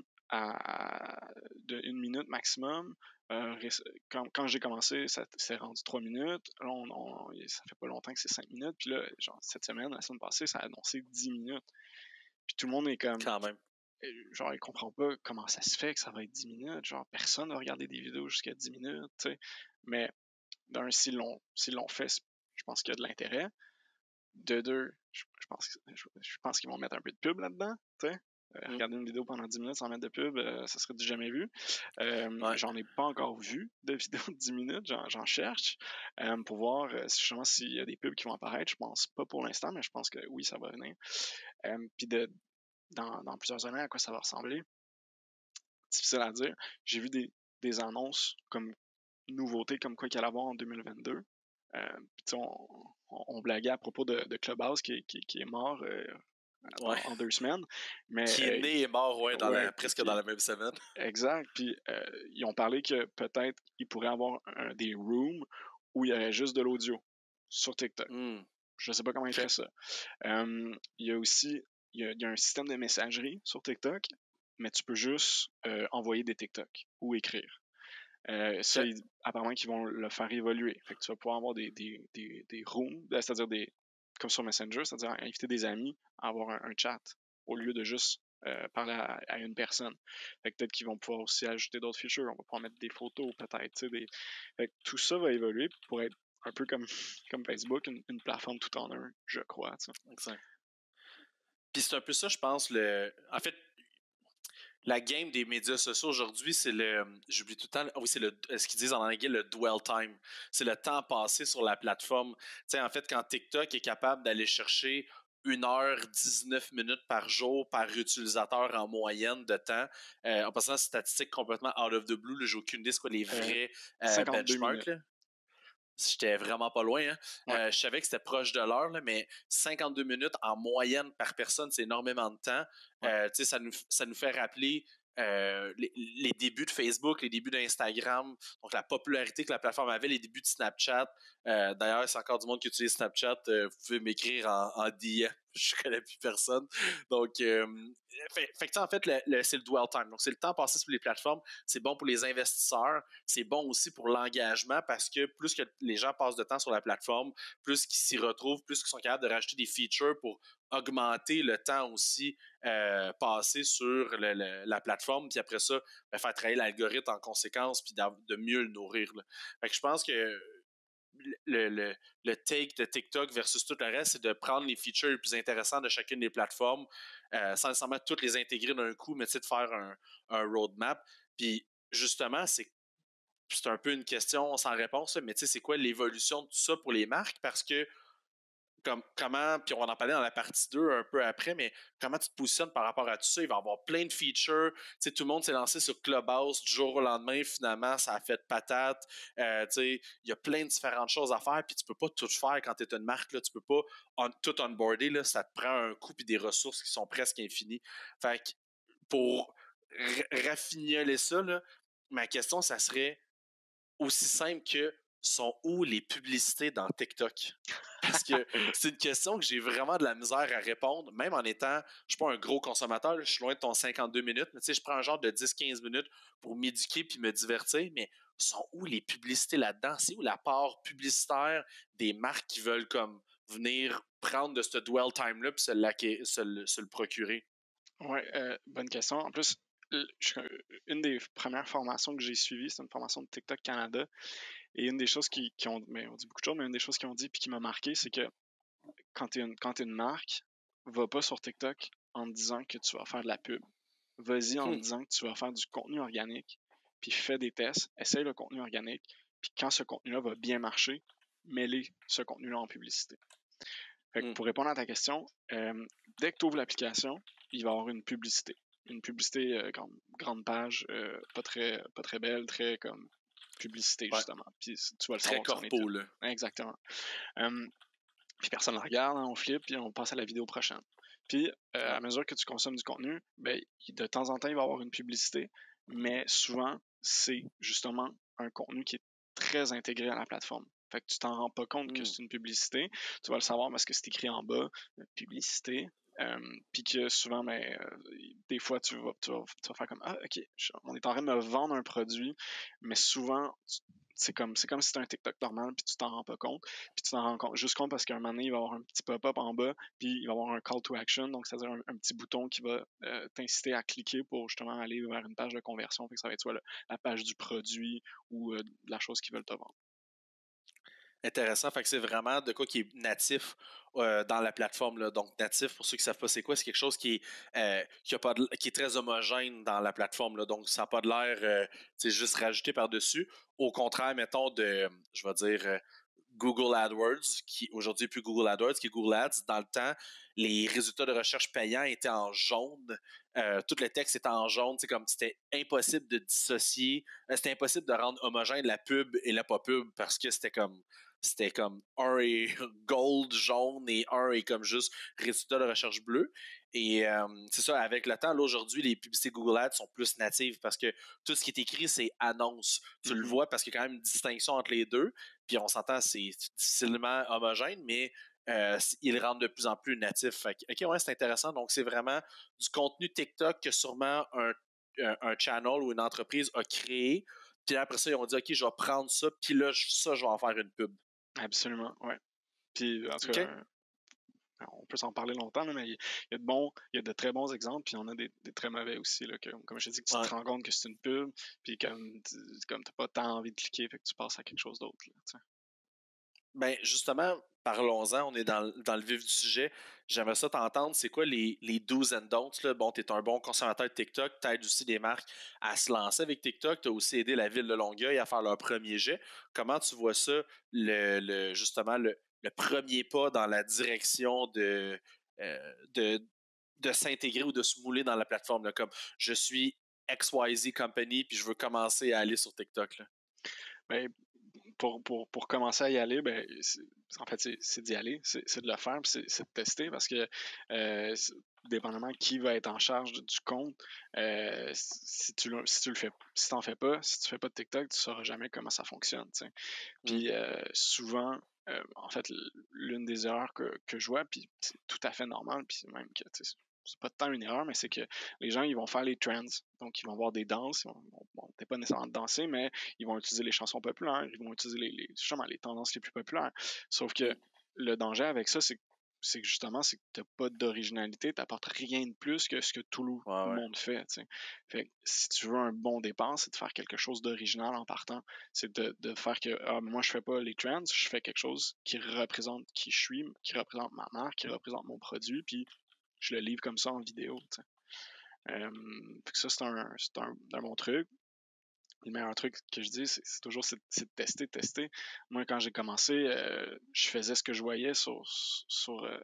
à de une minute maximum. Euh, quand, quand j'ai commencé, ça s'est rendu trois minutes. Là, on, on, ça fait pas longtemps que c'est cinq minutes. Puis là, genre, cette semaine, la semaine passée, ça a annoncé dix minutes. Puis tout le monde est comme... Quand même. Genre, il comprend pas comment ça se fait que ça va être dix minutes. Genre, personne n'a regardé des vidéos jusqu'à dix minutes, tu sais. Mais d'un, s'ils l'ont, s'ils l'ont fait, je pense qu'il y a de l'intérêt. De deux, je, je pense, je, je pense qu'ils vont mettre un peu de pub là-dedans, tu sais. Euh, mm. Regarder une vidéo pendant dix minutes sans mettre de pub, euh, ça serait du jamais vu. Euh, ouais. J'en ai pas encore vu de vidéos de dix minutes, j'en, j'en cherche euh, pour voir euh, justement s'il y a des pubs qui vont apparaître. Je pense pas pour l'instant, mais je pense que oui, ça va venir. Euh, Puis de, dans, dans plusieurs années, à quoi ça va ressembler, difficile à dire. J'ai vu des, des annonces comme nouveautés comme quoi qu'il allait avoir en deux mille vingt-deux. Euh, on, on, on blaguait à propos de, de Clubhouse qui, qui, qui est mort euh, ouais. en, en deux semaines. Mais, qui est né et mort ouais, dans ouais, la, presque qui, dans la même semaine. Exact. Puis euh, ils ont parlé que peut-être ils pourraient avoir un, des rooms où il y aurait juste de l'audio sur TikTok. Mm. Je ne sais pas comment okay. ils feraient ça. Euh, il y a aussi il y a, il y a un système de messagerie sur TikTok, mais tu peux juste euh, envoyer des TikTok ou écrire. Euh, ça, okay. ils, apparemment qu'ils vont le faire évoluer. Fait que tu vas pouvoir avoir des, des, des, des rooms, c'est-à-dire des comme sur Messenger, c'est-à-dire inviter des amis à avoir un, un chat au lieu de juste euh, parler à, à une personne. Fait que peut-être qu'ils vont pouvoir aussi ajouter d'autres features. On va pouvoir mettre des photos, peut-être. Des... Fait que tout ça va évoluer pour être un peu comme, comme Facebook, une, une plateforme tout en un, je crois. T'sais. Exact. Puis c'est un peu ça, je pense. Le... En fait, la game des médias sociaux aujourd'hui, c'est le. J'oublie tout le temps. Oui, c'est le ce qu'ils disent en anglais le dwell time. C'est le temps passé sur la plateforme. Tu sais, en fait, quand TikTok est capable d'aller chercher une heure dix-neuf minutes par jour par utilisateur en moyenne de temps, euh, en passant statistiques complètement out of the blue, là, j'ai aucune idée c'est quoi les vrais euh, benchmarks. J'étais vraiment pas loin. Hein. Ouais. Euh, je savais que c'était proche de l'heure, là, mais cinquante-deux minutes en moyenne par personne, c'est énormément de temps. Ouais. Euh, ça, nous, ça nous fait rappeler euh, les, les débuts de Facebook, les débuts d'Instagram, donc la popularité que la plateforme avait, les débuts de Snapchat. Euh, d'ailleurs, c'est encore du monde qui utilise Snapchat. Euh, vous pouvez m'écrire en, en D M. Je connais plus personne. Donc, euh, fait, fait en fait, le, le, c'est le dwell time. Donc, c'est le temps passé sur les plateformes. C'est bon pour les investisseurs. C'est bon aussi pour l'engagement parce que plus que les gens passent de temps sur la plateforme, plus qu'ils s'y retrouvent, plus qu'ils sont capables de rajouter des features pour augmenter le temps aussi euh, passé sur le, le, la plateforme. Puis après ça, ben, faire travailler l'algorithme en conséquence puis de mieux le nourrir. Là. Fait que je pense que Le, le, le take de TikTok versus tout le reste, c'est de prendre les features les plus intéressants de chacune des plateformes euh, sans nécessairement toutes les intégrer d'un coup, mais de faire un, un roadmap. Puis justement, c'est, c'est un peu une question sans réponse, mais c'est quoi l'évolution de tout ça pour les marques? Parce que Comme, comment, puis on va en parler dans la partie deux un peu après, mais comment tu te positionnes par rapport à tout ça? Il va y avoir plein de features. T'sais, tout le monde s'est lancé sur Clubhouse du jour au lendemain. Finalement, ça a fait patate. Euh, il y a plein de différentes choses à faire, puis tu peux pas tout faire quand tu es une marque. Là, tu peux pas on, tout onboarder. Là, ça te prend un coût et des ressources qui sont presque infinies. Fait que pour r- raffignoler ça, là, ma question, ça serait aussi simple que sont où les publicités dans TikTok? Parce que c'est une question que j'ai vraiment de la misère à répondre, même en étant, je suis pas un gros consommateur, je suis loin de ton cinquante-deux minutes, mais tu sais, je prends un genre de dix à quinze minutes pour m'éduquer puis me divertir, mais sont où les publicités là-dedans? C'est où la part publicitaire des marques qui veulent comme venir prendre de ce dwell time-là puis se, se, le, se le procurer? Oui, euh, bonne question. En plus, je, une des premières formations que j'ai suivies, c'est une formation de TikTok Canada. Et une des choses qui, qui ont, mais on dit beaucoup de choses, mais une des choses qu'ils ont dit puis qui m'a marqué, c'est que quand tu es une, quand t'es une marque, va pas sur TikTok en te disant que tu vas faire de la pub. Vas-y en hmm. te disant que tu vas faire du contenu organique, puis fais des tests, essaye le contenu organique, puis quand ce contenu-là va bien marcher, mets-les ce contenu-là en publicité. Fait que hmm. pour répondre à ta question, euh, dès que tu ouvres l'application, il va y avoir une publicité. Une publicité euh, grande, grande page, euh, pas très pas très belle, très comme publicité, ouais. justement. Puis tu vas le savoir. Très corpo, là. Exactement. Um, puis personne ne la regarde, hein, on flippe, puis on passe à la vidéo prochaine. Puis, euh, à mesure que tu consommes du contenu, ben, de temps en temps, il va y avoir une publicité, mais souvent, c'est justement un contenu qui est très intégré à la plateforme. Fait que tu t'en rends pas compte que Mm. c'est une publicité. Tu vas le savoir parce que c'est écrit en bas, publicité. Euh, puis que souvent, ben, euh, des fois, tu vas, tu, vas, tu vas faire comme Ah, ok, je, on est en train de me vendre un produit, mais souvent, tu, c'est comme, c'est comme si c'était un TikTok normal, puis tu t'en rends pas compte. Puis tu t'en rends compte, juste compte parce qu'à un moment donné, il va y avoir un petit pop-up en bas, puis il va y avoir un call to action, donc c'est-à-dire un, un petit bouton qui va euh, t'inciter à cliquer pour justement aller vers une page de conversion. Fait que ça va être soit le, la page du produit ou euh, de la chose qu'ils veulent te vendre. Intéressant. Fait que c'est vraiment de quoi qui est natif euh, dans la plateforme. Là. Donc, natif, pour ceux qui ne savent pas c'est quoi, c'est quelque chose qui est, euh, qui, a pas de, qui est très homogène dans la plateforme. Là. Donc, ça n'a pas de l'air euh, juste rajouté par-dessus. Au contraire, mettons, de, je vais dire, euh, Google AdWords, qui aujourd'hui n'est plus Google AdWords, qui est Google Ads. Dans le temps, les résultats de recherche payants étaient en jaune. Euh, tout le texte était en jaune. C'est comme c'était impossible de dissocier. Euh, c'était impossible de rendre homogène la pub et la pas pub parce que c'était comme c'était comme un est gold, jaune et un est comme juste résultat de recherche bleu. Et euh, c'est ça, avec le temps, là, aujourd'hui, les publicités Google Ads sont plus natives parce que tout ce qui est écrit, c'est annonce. Tu mm-hmm. le vois parce qu'il y a quand même une distinction entre les deux. Puis on s'entend, c'est difficilement homogène, mais euh, ils rendent de plus en plus natifs. Fait que, ok, ouais, c'est intéressant. Donc, c'est vraiment du contenu TikTok que sûrement un, un, un channel ou une entreprise a créé. Puis après ça, ils ont dit, OK, je vais prendre ça, puis là, ça, je vais en faire une pub. Absolument, oui. Puis, en tout cas, okay. on peut s'en parler longtemps, là, mais il y a de bons, il y a de très bons exemples, puis il y en a des, des très mauvais aussi. Là, que, comme je te dis, que tu ouais. te rends compte que c'est une pub, puis comme tu comme pas tant envie de cliquer, fait que tu passes à quelque chose d'autre. Ben justement, parlons-en, on est dans, dans le vif du sujet. J'aimerais ça t'entendre, c'est quoi les, les do's and don'ts? Là? Bon, tu es un bon consommateur de TikTok, tu aides aussi des marques à se lancer avec TikTok, tu as aussi aidé la ville de Longueuil à faire leur premier jet. Comment tu vois ça, le, le justement, le, le premier pas dans la direction de, euh, de, de s'intégrer ou de se mouler dans la plateforme? Là, comme je suis X Y Z Company, puis je veux commencer à aller sur TikTok. Là. Ben, pour, pour, pour commencer à y aller, ben, en fait, c'est d'y aller, c'est de le faire, c'est de tester parce que euh, dépendamment qui va être en charge du compte, euh, si tu le, si tu le fais, si t'en fais pas, si tu fais pas de TikTok, tu sauras jamais comment ça fonctionne. T'sais. Puis euh, souvent, euh, en fait, l'une des erreurs que, que je vois, puis c'est tout à fait normal, puis même que c'est pas tant une erreur, mais c'est que les gens, ils vont faire les trends. Donc, ils vont voir des danses. Ils vont, bon, peut-être pas nécessairement danser, mais ils vont utiliser les chansons populaires. Ils vont utiliser les, les, justement, les tendances les plus populaires. Sauf que mm. le danger avec ça, c'est c'est que justement, c'est que tu n'as pas d'originalité, tu n'apportes rien de plus que ce que tout le ouais, monde ouais. fait, t'sais. Fait que si tu veux un bon départ, c'est de faire quelque chose d'original en partant. C'est de, de faire que ah, moi, je fais pas les trends, je fais quelque chose qui représente qui je suis, qui représente ma marque, qui représente mon produit, puis je le livre comme ça en vidéo. Euh, ça, c'est un, un, un bon truc. Le meilleur truc que je dis, c'est toujours c'est de tester, tester. Moi, quand j'ai commencé, euh, je faisais ce que je voyais sur, sur, euh,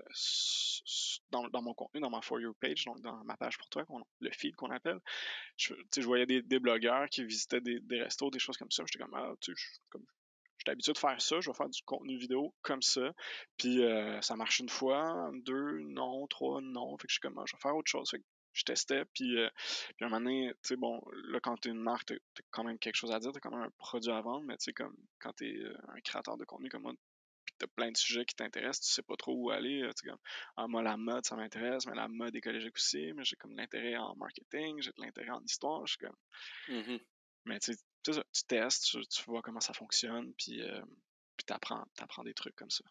sur dans, dans, mon contenu, dans ma For You page, donc dans ma page pour toi, le feed qu'on appelle. Je, je voyais des, des blogueurs qui visitaient des, des restos, des choses comme ça. J'étais comme, ah, tu sais, comme, j'étais habitué de faire ça, je vais faire du contenu vidéo comme ça. Puis euh, ça marche une fois, deux, non, trois, non. Fait que je suis comme, ah, je vais faire autre chose. Fait que je testais, puis, euh, puis à un moment donné, tu sais, bon, là, quand t'es une marque, t'as as quand même quelque chose à dire, t'as quand même un produit à vendre, mais tu sais, comme quand t'es euh, un créateur de contenu comme moi, puis t'as plein de sujets qui t'intéressent, tu sais pas trop où aller, tu sais, comme, ah, moi, la mode, ça m'intéresse, mais la mode écologique aussi, mais j'ai comme l'intérêt en marketing, j'ai de l'intérêt en histoire, je suis comme... Mm-hmm. Mais tu sais, tu testes, tu, tu vois comment ça fonctionne, puis, euh, puis t'apprends, t'apprends des trucs comme ça.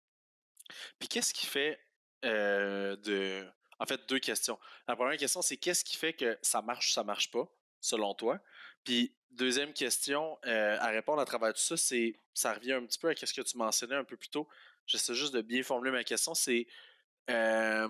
Puis qu'est-ce qui fait euh, de... En fait, deux questions. La première question, c'est qu'est-ce qui fait que ça marche ou ça marche pas, selon toi? Puis deuxième question, euh, à répondre à travers tout ça, c'est ça revient un petit peu à ce que tu mentionnais un peu plus tôt. J'essaie juste de bien formuler ma question, c'est euh,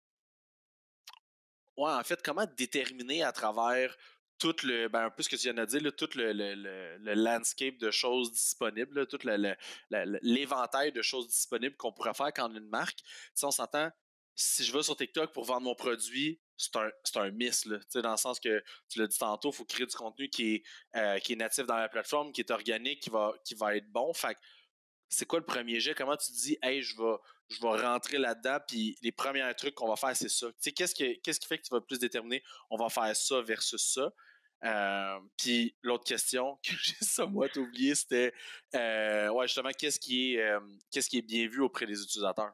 ouais, en fait, comment déterminer à travers tout le, ben un peu ce que tu viens de dire, là, tout le, le, le, le landscape de choses disponibles, là, tout le, le, le, l'éventail de choses disponibles qu'on pourrait faire quand on a une marque. Si on s'entend, si je vais sur TikTok pour vendre mon produit, c'est un, c'est un miss, là, dans le sens que, tu l'as dit tantôt, il faut créer du contenu qui est, euh, qui est natif dans la plateforme, qui est organique, qui va, qui va être bon. Fait c'est quoi le premier jet? Comment tu te dis, hey, je vais, je vais rentrer là-dedans, puis les premiers trucs qu'on va faire, c'est ça. Tu sais, qu'est-ce qui, qu'est-ce qui fait que tu vas plus déterminer, on va faire ça versus ça? Euh, puis l'autre question que j'ai somewhat oublié, c'était, euh, ouais, justement, qu'est-ce qui est, euh, qu'est-ce qui est bien vu auprès des utilisateurs?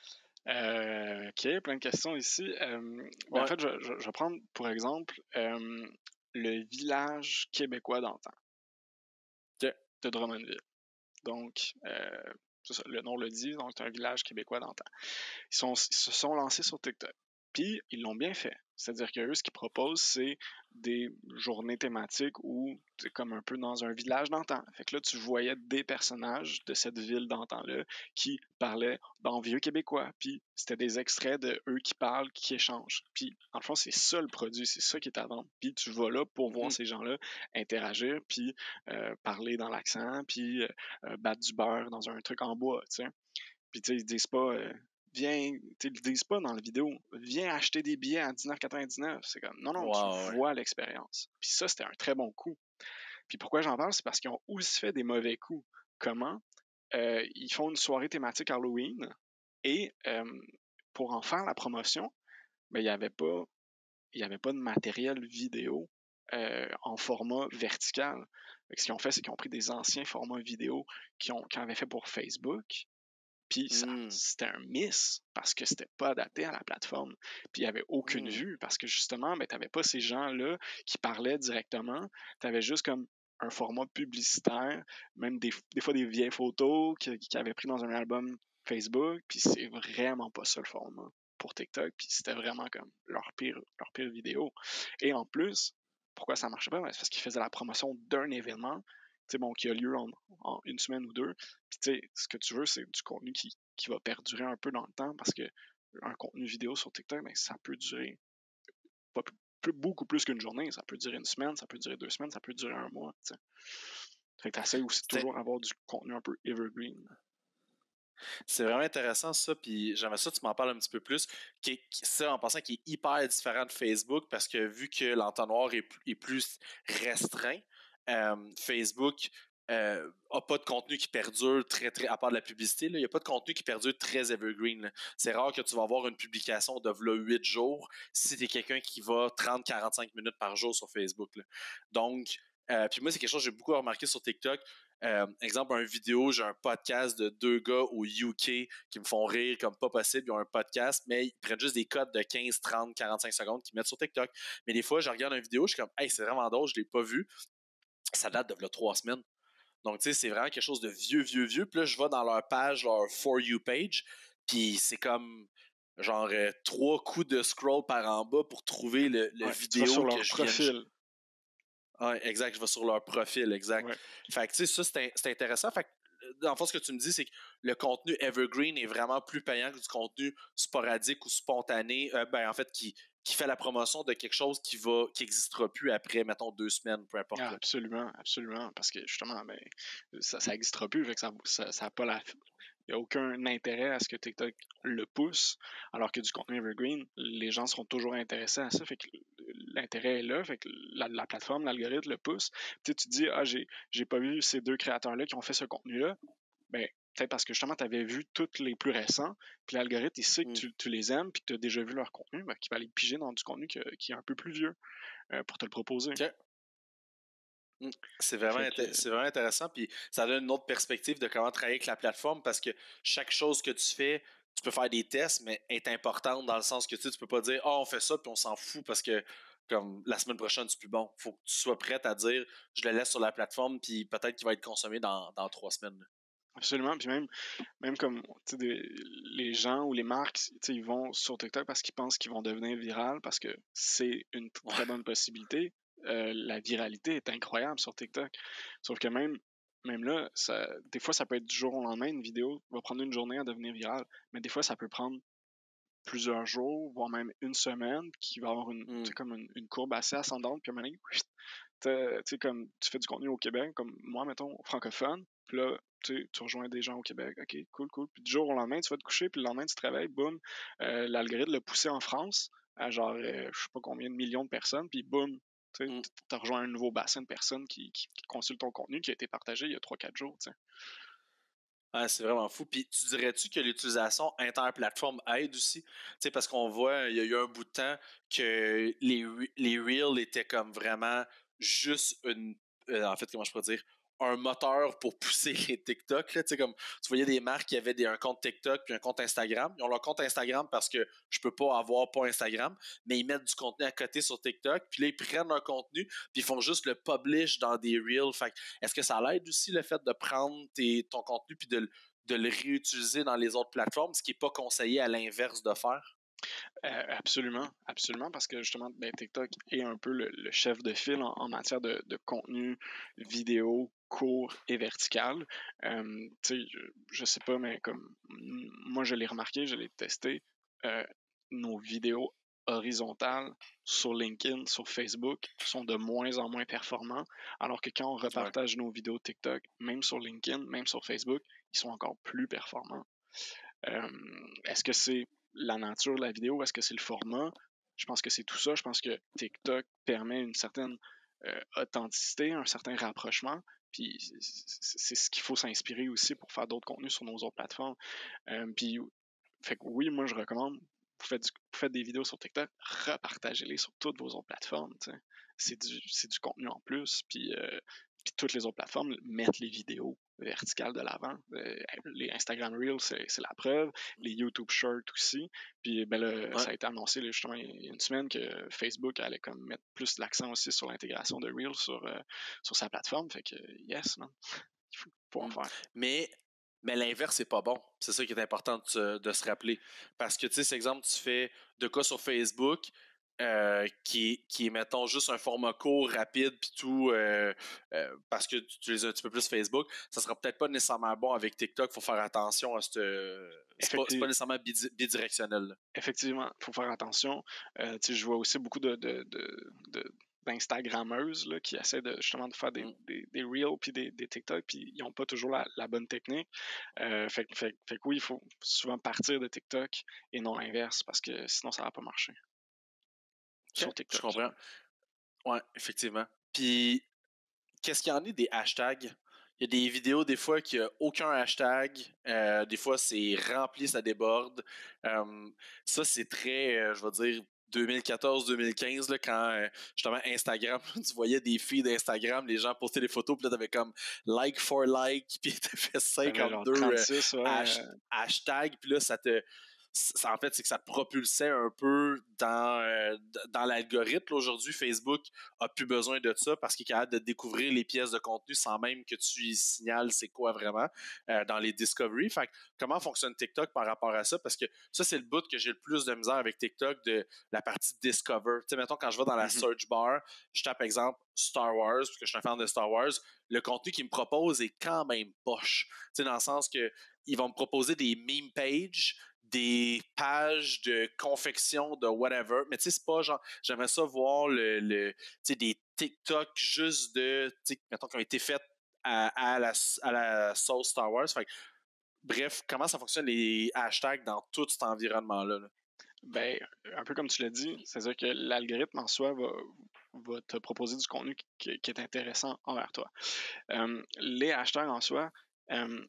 Euh, ok, plein de questions ici. Euh, ben, en Ouais. fait, je, je, je vais prendre pour exemple euh, le village québécois d'antan Ok. de Drummondville. Donc, euh, c'est ça, le nom le dit, donc c'est un village québécois d'antan. Ils, sont, ils se sont lancés sur TikTok. Puis, ils l'ont bien fait. C'est-à-dire qu'eux, ce qu'ils proposent, c'est des journées thématiques où c'est comme un peu dans un village d'antan. Fait que là, tu voyais des personnages de cette ville d'antan-là qui parlaient en vieux québécois. Puis, c'était des extraits de eux qui parlent, qui échangent. Puis, en fond, c'est ça le produit, c'est ça qui est à vendre. Puis, tu vas là pour voir Mm-hmm. ces gens-là interagir, puis euh, parler dans l'accent, puis euh, battre du beurre dans un truc en bois, tu sais. Puis, tu sais, ils disent pas, euh, viens, tu sais, ils disent pas dans la vidéo, viens acheter des billets à dix-neuf quatre-vingt-dix-neuf. C'est comme, non, non, tu Wow, ouais. vois l'expérience. Puis ça, c'était un très bon coup. Puis pourquoi j'en parle, c'est parce qu'ils ont aussi fait des mauvais coups. Comment? Euh, ils font une soirée thématique Halloween et euh, pour en faire la promotion, ben, il n'y avait pas, il y avait pas de matériel vidéo euh, en format vertical. Fait que ce qu'ils ont fait, c'est qu'ils ont pris des anciens formats vidéo qu'ils qu avaient fait pour Facebook, puis Mm. c'était un miss parce que c'était pas adapté à la plateforme. Puis il n'y avait aucune Mm. vue parce que justement, ben, tu n'avais pas ces gens-là qui parlaient directement. Tu avais juste comme un format publicitaire, même des, des fois des vieilles photos qu'ils qui avaient pris dans un album Facebook. Puis c'est vraiment pas ça le format pour TikTok. Puis c'était vraiment comme leur pire, leur pire vidéo. Et en plus, pourquoi ça marchait pas? Ben, c'est parce qu'ils faisaient la promotion d'un événement, bon, qui a lieu en, en une semaine ou deux. Puis, tu sais, ce que tu veux, c'est du contenu qui, qui va perdurer un peu dans le temps parce que un contenu vidéo sur TikTok, ben, ça peut durer pas plus, beaucoup plus qu'une journée. Ça peut durer une semaine, ça peut durer deux semaines, ça peut durer un mois. T'sais. Fait que tu essaies aussi de toujours avoir du contenu un peu evergreen. C'est vraiment intéressant ça, puis j'aimerais ça que tu m'en parles un petit peu plus. Qui, qui, ça, en passant, qui est hyper différent de Facebook parce que vu que l'entonnoir est, est plus restreint, euh, Facebook euh, a pas de contenu qui perdure très, très, à part de la publicité, il n'y a pas de contenu qui perdure très evergreen. Là. C'est rare que tu vas avoir une publication de v'là huit jours si tu es quelqu'un qui va trente à quarante-cinq minutes par jour sur Facebook. Là. Donc, euh, puis moi, c'est quelque chose que j'ai beaucoup remarqué sur TikTok. Euh, exemple, un vidéo, j'ai un podcast de deux gars au U K qui me font rire comme pas possible. Ils ont un podcast, mais ils prennent juste des codes de quinze, trente, quarante-cinq secondes qu'ils mettent sur TikTok. Mais des fois, je regarde une vidéo, je suis comme, hey, c'est vraiment drôle, je l'ai pas vu. Ça date de là, trois semaines. Donc, tu sais, c'est vraiment quelque chose de vieux, vieux, vieux. Puis là, je vais dans leur page, leur For You page, puis c'est comme genre euh, trois coups de scroll par en bas pour trouver le, le Ouais, tu vas vidéo sur que leur je viens de. profil. Ouais, exact, je vais sur leur profil, exact. Ouais. Fait que, tu sais, ça, c'est, c'est intéressant. Fait que, dans le fond, ce que tu me dis, c'est que le contenu evergreen est vraiment plus payant que du contenu sporadique ou spontané, euh, ben, en fait, qui, qui fait la promotion de quelque chose qui va, qui n'existera plus après, mettons, deux semaines, peu importe. Ah, absolument, absolument. Parce que justement, ben, ça n'existera plus. Fait que ça n'a ça, ça pas la. Il n'y a aucun intérêt à ce que TikTok le pousse, alors que du contenu evergreen, les gens seront toujours intéressés à ça. Fait que l'intérêt est là, fait que la, la plateforme, l'algorithme le pousse. Tu sais, tu te dis, ah, j'ai, j'ai pas vu ces deux créateurs-là qui ont fait ce contenu-là. Ben, peut-être parce que justement, tu avais vu tous les plus récents, puis l'algorithme, il sait que Mm. tu, tu les aimes, puis que tu as déjà vu leur contenu, ben, qu'il va aller piger dans du contenu que, qui est un peu plus vieux euh, pour te le proposer. Okay. Mm. C'est vraiment, que... c'est vraiment intéressant, puis ça donne une autre perspective de comment travailler avec la plateforme parce que chaque chose que tu fais, tu peux faire des tests, mais est importante dans le sens que tu sais, tu peux pas dire, oh, on fait ça, puis on s'en fout parce que comme la semaine prochaine, c'est plus bon. Faut que tu sois prête à dire, je le laisse sur la plateforme, puis peut-être qu'il va être consommé dans, dans trois semaines. Absolument, puis même, même comme des, les gens ou les marques, ils vont sur TikTok parce qu'ils pensent qu'ils vont devenir viral, parce que c'est une très Ouais. bonne possibilité. Euh, la viralité est incroyable sur TikTok. Sauf que même, même là, ça, des fois, ça peut être du jour au lendemain, une vidéo va prendre une journée à devenir virale, mais des fois, ça peut prendre plusieurs jours, voire même une semaine, qui va avoir une, Mm. comme une, une courbe assez ascendante, puis à un moment donné, tu sais, comme tu fais du contenu au Québec, comme moi, mettons, francophone, puis là, tu rejoins des gens au Québec, ok, cool, cool. Puis du jour au lendemain, tu vas te coucher, puis le lendemain, tu travailles, boum, euh, l'algorithme l'a poussé en France à genre, euh, je sais pas combien de millions de personnes, puis boum, tu Mm. as rejoint un nouveau bassin de personnes qui, qui, qui consultent ton contenu qui a été partagé il y a trois quatre jours, tu sais. Ah, c'est vraiment fou. Puis tu dirais-tu que l'utilisation interplateforme aide aussi? Tu sais, parce qu'on voit, il y a eu un bout de temps que les, re- les Reels étaient comme vraiment juste une. Euh, en fait, comment je pourrais dire? Un moteur pour pousser les TikTok. Là, tu sais, comme tu voyais des marques qui avaient des, un compte TikTok puis un compte Instagram. Ils ont leur compte Instagram parce que je peux pas avoir pas Instagram, mais ils mettent du contenu à côté sur TikTok. Puis là, ils prennent leur contenu puis ils font juste le publish dans des Reels. Fait que est-ce que ça l'aide aussi le fait de prendre tes, ton contenu puis de, le- de le réutiliser dans les autres plateformes, ce qui n'est pas conseillé à l'inverse de faire? Euh, absolument, absolument, parce que justement, ben, TikTok est un peu le, le chef de file en, en matière de, de contenu vidéo court et vertical. Euh, tu sais, je, je sais pas, mais comme m- moi je l'ai remarqué, je l'ai testé, euh, nos vidéos horizontales sur LinkedIn, sur Facebook, sont de moins en moins performants, alors que quand on Ouais. repartage nos vidéos TikTok, même sur LinkedIn, même sur Facebook, ils sont encore plus performants. Euh, Est-ce que c'est la nature de la vidéo? Est-ce que c'est le format? Je pense que c'est tout ça. Je pense que TikTok permet une certaine euh, authenticité, un certain rapprochement. Puis c'est ce qu'il faut s'inspirer aussi pour faire d'autres contenus sur nos autres plateformes. Euh, puis, fait que oui, moi je recommande. Vous faites, du, vous faites des vidéos sur TikTok, repartagez-les sur toutes vos autres plateformes. C'est du, c'est du contenu en plus. Puis, euh, puis toutes les autres plateformes mettent les vidéos verticales de l'avant. Euh, les Instagram Reels, c'est, c'est la preuve. Les YouTube Shorts aussi. Puis ben là, Ouais. ça a été annoncé là, justement il y a une semaine que Facebook allait comme mettre plus l'accent aussi sur l'intégration de Reels sur, euh, sur sa plateforme. Fait que yes, man. Il faut pouvoir Mm. faire. Mais, mais l'inverse, c'est pas bon. C'est ça qui est important de se, de se rappeler. Parce que, tu sais, cet exemple, tu fais de quoi sur Facebook, euh, qui, qui est, mettons, juste un format court, rapide, puis tout, euh, euh, parce que tu utilises un petit peu plus Facebook, ça sera peut-être pas nécessairement bon avec TikTok. Il faut faire attention à ce. C'est pas, c'est pas Effectivement. nécessairement bidi- bidirectionnel. Là. Effectivement, il faut faire attention. Euh, tu sais, je vois aussi beaucoup de, de, de, de- d'Instagrammeuses là, qui essaient de, justement de faire des, Mm. des, des Reels puis des, des TikTok, puis ils n'ont pas toujours la, la bonne technique. Euh, fait, que- fait, que- fait que oui, il faut souvent partir de TikTok et non l'inverse, parce que sinon ça va pas marcher. OK, Sur je TikTok, du comprends. moins. Ouais, effectivement. Puis, qu'est-ce qu'il y en est des hashtags? Il y a des vidéos, des fois, qui a aucun hashtag. Euh, des fois, c'est rempli, ça déborde. Euh, ça, c'est très, euh, je vais dire, deux mille quatorze deux mille quinze, là, quand euh, justement Instagram, tu voyais des feeds d'Instagram, les gens postaient des photos, puis là, t'avais comme like for like, puis t'as fait T'avais genre cinquante-deux euh, trente-six, ouais. hash- euh, hashtags, puis là, ça te. Ça, en fait, c'est que ça te propulsait un peu dans, euh, dans l'algorithme. Là, aujourd'hui, Facebook a plus besoin de ça parce qu'il est capable de découvrir les pièces de contenu sans même que tu y signales c'est quoi vraiment euh, dans les discoveries. Fait que, comment fonctionne TikTok par rapport à ça? Parce que ça, c'est le bout que j'ai le plus de misère avec TikTok de la partie Discover. Tu sais, mettons, quand je vais dans la mhm. search bar, je tape, exemple, Star Wars, parce que je suis un fan de Star Wars, le contenu qu'ils me proposent est quand même poche. Tu sais, dans le sens que ils vont me proposer des meme pages, des pages de confection de whatever, mais tu sais, c'est pas genre, j'aimerais ça voir le, le tu sais, des TikTok juste de, tu sais, mettons, qui ont été faites à, à, la, à la sauce Star Wars. Fait que, bref, comment ça fonctionne les hashtags dans tout cet environnement-là? Là? Ben, un peu comme tu l'as dit, c'est-à-dire que l'algorithme en soi va, va te proposer du contenu qui, qui est intéressant envers toi. Euh, les hashtags en soi, euh,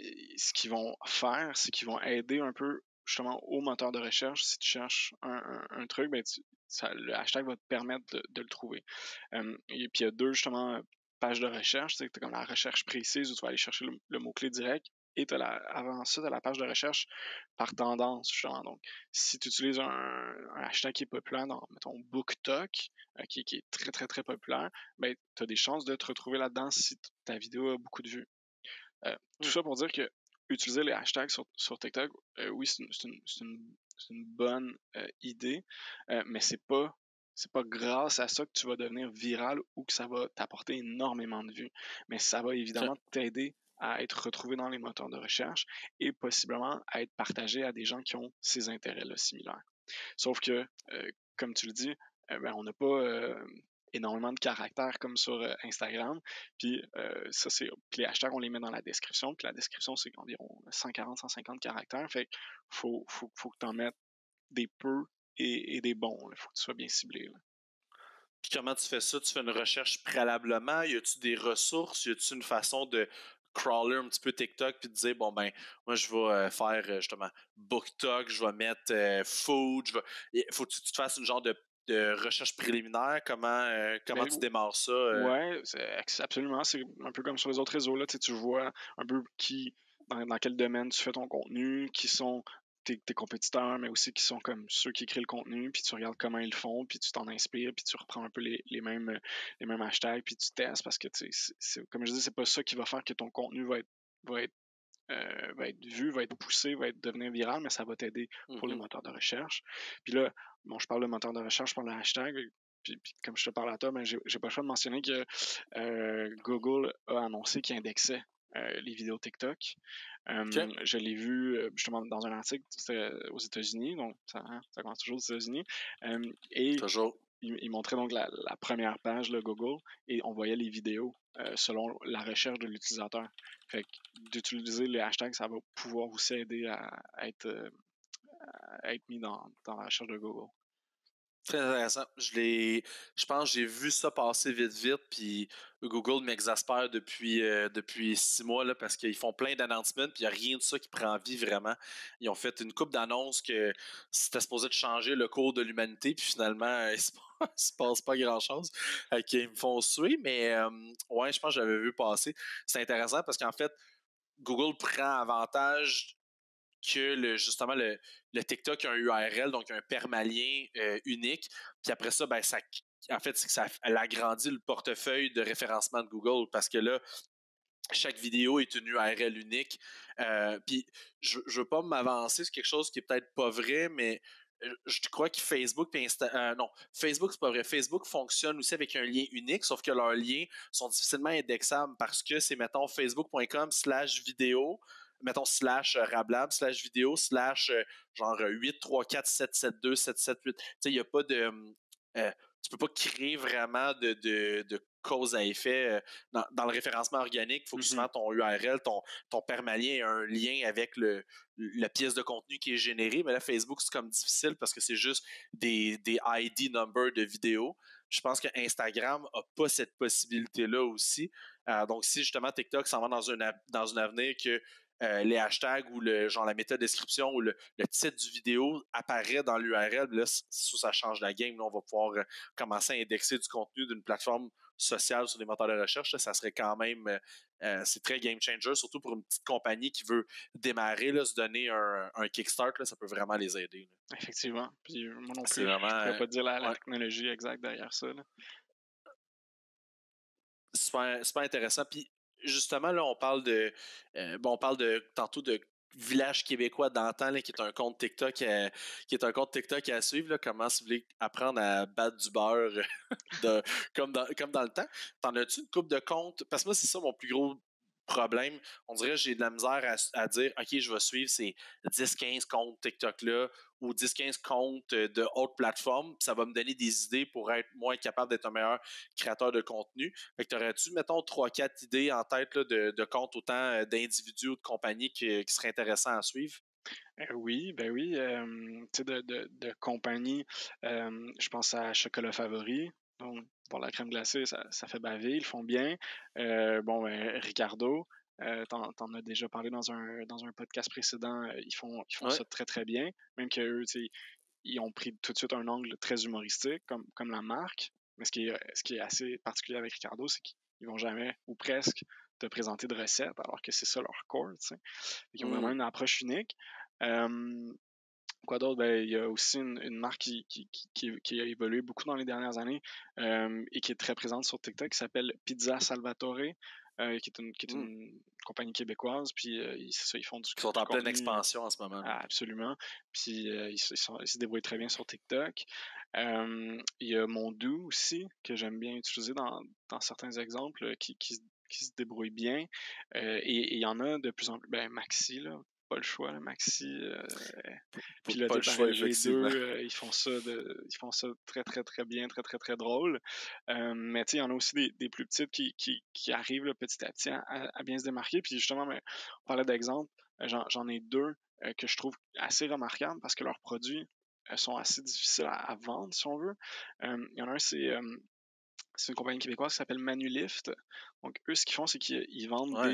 ce qu'ils vont faire, c'est qu'ils vont aider un peu justement au moteur de recherche. Si tu cherches un, un, un truc, ben tu, ça, le hashtag va te permettre de, de le trouver. Euh, et puis il y a deux justement pages de recherche, tu as comme la recherche précise où tu vas aller chercher le, le mot-clé direct. Et t'as la, avant ça, tu as la page de recherche par tendance, justement. Donc, si tu utilises un, un hashtag qui est populaire dans, mettons, BookTok, euh, qui, qui est très, très, très populaire, ben, tu as des chances de te retrouver là-dedans si ta vidéo a beaucoup de vues. Euh, tout Hmm. ça pour dire que utiliser les hashtags sur, sur TikTok, euh, oui, c'est une, c'est une, c'est une, c'est une bonne euh, idée, euh, mais c'est pas c'est pas grâce à ça que tu vas devenir viral ou que ça va t'apporter énormément de vues, mais ça va Okay. évidemment t'aider à être retrouvé dans les moteurs de recherche et possiblement à être partagé à des gens qui ont ces intérêts-là similaires. Sauf que, euh, comme tu le dis, euh, ben, on n'a pas euh, énormément de caractères comme sur euh, Instagram. Puis euh, ça, c'est. Puis les hashtags, on les met dans la description. Puis la description, c'est environ cent quarante à cent cinquante caractères. Fait qu'il faut, faut, faut que tu en mettes des peu et, et des bons. Il faut que tu sois bien ciblé. Là. Puis comment tu fais ça? Tu fais une recherche préalablement? Y a-tu des ressources? Y a-tu une façon de crawler un petit peu TikTok puis te dire, bon, ben, moi, je vais euh, faire euh, justement BookTok, je vais mettre euh, food, je vais... Il faut que tu, tu te fasses une genre de, de recherche préliminaire, comment, euh, comment Ben, tu démarres ça? Euh... ouais, c'est, absolument. C'est un peu comme sur les autres réseaux. Là, tu sais, tu vois un peu qui, dans, dans quel domaine tu fais ton contenu, qui sont tes, tes compétiteurs, mais aussi qui sont comme ceux qui créent le contenu, puis tu regardes comment ils le font, puis tu t'en inspires, puis tu reprends un peu les, les mêmes, les mêmes hashtags, puis tu testes, parce que, tu sais, c'est- c'est- comme je dis, c'est pas ça qui va faire que ton contenu va être, va être euh, va être vu, va être poussé, va être devenir viral, mais ça va t'aider pour les mhm. moteurs de recherche. Puis là, bon, je parle de moteur de recherche, je parle de hashtag. Puis, puis comme je te parle à toi, ben, j'ai, j'ai pas le choix de mentionner que euh, Google a annoncé qu'il indexait euh, les vidéos TikTok. Euh, OK. Je l'ai vu euh, justement dans un article, c'était aux États-Unis, donc ça, hein, ça commence toujours aux États-Unis. Euh, et Toujours. il, il montrait donc la, la première page de Google et on voyait les vidéos euh, selon la recherche de l'utilisateur. Fait que d'utiliser les hashtags, ça va pouvoir aussi aider à, à être, euh, à être mis dans, dans la recherche de Google. Très intéressant. Je l'ai, je pense que j'ai vu ça passer vite vite, puis Google m'exaspère depuis, euh, depuis six mois là, parce qu'ils font plein d'announcements, puis il n'y a rien de ça qui prend vie vraiment. Ils ont fait une coupe d'annonces que c'était supposé de changer le cours de l'humanité, puis finalement, euh, il se passe, il se passe pas grand-chose. Fait qu'ils me font suer, mais euh, ouais, je pense que j'avais vu passer. C'est intéressant parce qu'en fait, Google prend avantage que le, justement le, le TikTok a un U R L, donc un permalien euh, unique. Puis après ça, ben, ça, en fait, c'est que ça elle agrandit le portefeuille de référencement de Google parce que là, chaque vidéo est une U R L unique. Euh, puis je ne veux pas m'avancer sur quelque chose qui est peut-être pas vrai, mais je crois que Facebook et Insta... Euh, non, Facebook, c'est pas vrai. Facebook fonctionne aussi avec un lien unique, sauf que leurs liens sont difficilement indexables parce que c'est, mettons, facebook.com slash vidéo, mettons, slash rablab, slash vidéo, slash euh, genre huit trois quatre sept sept deux sept sept huit. Tu sais, il n'y a pas de... Euh, tu peux pas créer vraiment de, de, de cause à effet euh, dans, dans le référencement organique. Il faut que Mm-hmm. souvent ton U R L, ton, ton permalien ait un lien avec le, la pièce de contenu qui est générée. Mais là, Facebook, c'est comme difficile parce que c'est juste des, des I D numbers de vidéos. Je pense que Instagram n'a pas cette possibilité-là aussi. Euh, donc, si justement TikTok s'en va dans un, dans un avenir que euh, les hashtags ou le genre la métadescription ou le, le titre du vidéo apparaît dans l'U R L, là, ça, ça change la game. Là, on va pouvoir euh, commencer à indexer du contenu d'une plateforme sociale sur les moteurs de recherche. Là, ça serait quand même euh, c'est très game changer, surtout pour une petite compagnie qui veut démarrer, là, se donner un, un kickstart, là, ça peut vraiment les aider. Là. Effectivement. Puis moi non C'est plus, vraiment je pourrais euh, pas te dire la, la ouais, technologie exacte derrière ça. Là. super, super intéressant. Puis justement, là, on parle de euh, bon, on parle de tantôt de Village québécois d'antan, là, qui est un compte TikTok à, qui est un compte TikTok à suivre. Là, comment si vous voulez apprendre à battre du beurre de, comme, dans, comme dans le temps. T'en as-tu une coupe de comptes? Parce que moi, c'est ça mon plus gros problème. On dirait que j'ai de la misère à, à dire OK, je vais suivre ces dix quinze comptes TikTok-là ou dix quinze comptes de haute plateforme. Ça va me donner des idées pour être moins capable d'être un meilleur créateur de contenu. Fait que t'aurais-tu, mettons, trois quatre idées en tête là, de, de comptes autant d'individus ou de compagnies qui, qui seraient intéressants à suivre? Euh, oui, ben oui. Euh, tu sais, de, de, de compagnie, euh, je pense à Chocolat Favori. Donc, pour la crème glacée, ça, ça fait baver, ils le font bien. Euh, bon, ben, Ricardo, euh, t'en, t'en as déjà parlé dans un, dans un podcast précédent, euh, ils font, ils font Ouais. ça très très bien. Même qu'eux, tu sais, ils ont pris tout de suite un angle très humoristique, comme, comme la marque. Mais ce qui est, ce qui est assez particulier avec Ricardo, c'est qu'ils vont jamais, ou presque, te présenter de recettes, alors que c'est ça leur core, tu sais. Ils ont vraiment Mm. une approche unique. Euh, quoi d'autre? Ben, il y a aussi une, une marque qui, qui, qui, qui, a évolué beaucoup dans les dernières années euh, et qui est très présente sur TikTok qui s'appelle Pizza Salvatore, euh, qui est une, qui est Mm. une compagnie québécoise. Puis euh, ils, ça, ils font du, Qui sont du en pleine contenu expansion en ce moment. ah, absolument. Puis euh, ils, se- ils sont- ils se débrouillent très bien sur TikTok. Euh, il y a Mondu aussi, que j'aime bien utiliser dans, dans certains exemples, euh, qui, qui, se- qui se débrouille bien. Euh, et et il y en a de plus en plus. Ben, Maxi, là, pas le choix, là, Maxi, euh, P- Pas piloté le par choix, L G deux, effectivement. euh, ils font ça de, ils font ça très très très bien, très très très drôle. Euh, mais tu sais, il y en a aussi des, des plus petites qui, qui, qui arrivent là, petit à petit à, à bien se démarquer. Puis justement, ben, on parlait d'exemples, euh, j'en, j'en ai deux euh, que je trouve assez remarquables parce que leurs produits euh, sont assez difficiles à, à vendre, si on veut. Euh, il y en a un, c'est euh, c'est une compagnie québécoise qui s'appelle Manulift. Donc, eux, ce qu'ils font, c'est qu'ils ils vendent Ouais. des,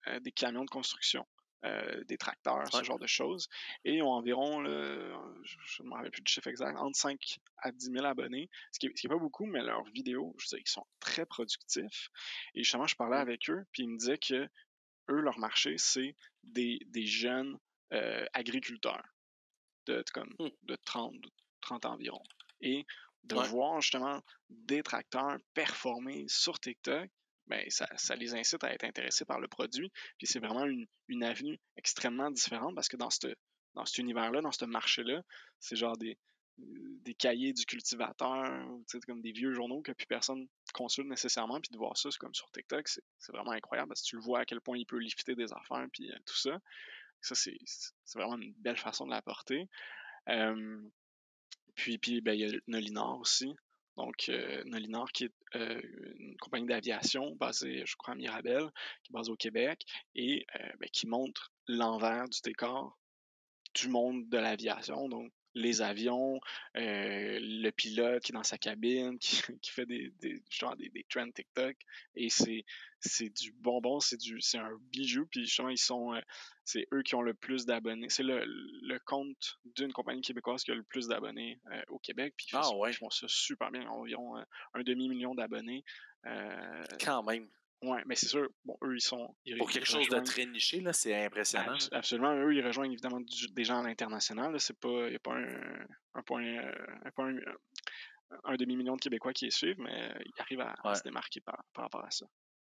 euh, des camions de construction, euh, des tracteurs, Ouais. ce genre de choses. Et ils ont environ, là, je ne me rappelle plus du chiffre exact, entre cinq à dix mille abonnés, ce qui n'est pas beaucoup, mais leurs vidéos, je veux dire, ils sont très productifs. Et justement, je parlais Mm. avec eux, puis ils me disaient que eux, leur marché, c'est des, des jeunes euh, agriculteurs de, de, comme, Mm. de trente, trente environ. Et de Ouais. voir justement des tracteurs performer sur TikTok, ben, ça, ça les incite à être intéressés par le produit. Puis c'est vraiment une, une avenue extrêmement différente parce que dans, cette, dans cet univers-là, dans ce marché-là, c'est genre des, des cahiers du cultivateur, comme des vieux journaux que plus personne consulte nécessairement. Puis de voir ça, c'est comme sur TikTok, c'est, c'est vraiment incroyable parce que tu le vois à quel point il peut lifter des affaires, puis euh, tout ça. Ça, c'est, c'est vraiment une belle façon de l'apporter. Euh, puis, puis ben, il y a Nolinor aussi. Donc, euh, Nolinor, qui est euh, une compagnie d'aviation basée, je crois, à Mirabel, qui est basée au Québec, et euh, ben, qui montre l'envers du décor du monde de l'aviation. Donc, les avions, euh, le pilote qui est dans sa cabine, qui, qui fait des, des, genre des, des trends TikTok. Et c'est, c'est du bonbon, c'est, du, c'est un bijou. Puis justement, ils sont, euh, c'est eux qui ont le plus d'abonnés. C'est le, le compte d'une compagnie québécoise qui a le plus d'abonnés euh, au Québec. Puis ils, Ah font, ouais. ils font ça super bien, environ euh, un demi-million d'abonnés. Euh, Quand même. Ouais, mais c'est sûr, bon, eux, ils sont. Ils, Pour quelque ils chose de rejoignent, très niché, là, c'est impressionnant. abs- absolument, eux, ils rejoignent évidemment du- des gens à l'international. Là. C'est pas, il n'y a pas un, un point, euh, un, point- un demi-million de Québécois qui les suivent, mais euh, ils arrivent à, à Ouais. se démarquer par, par rapport à ça.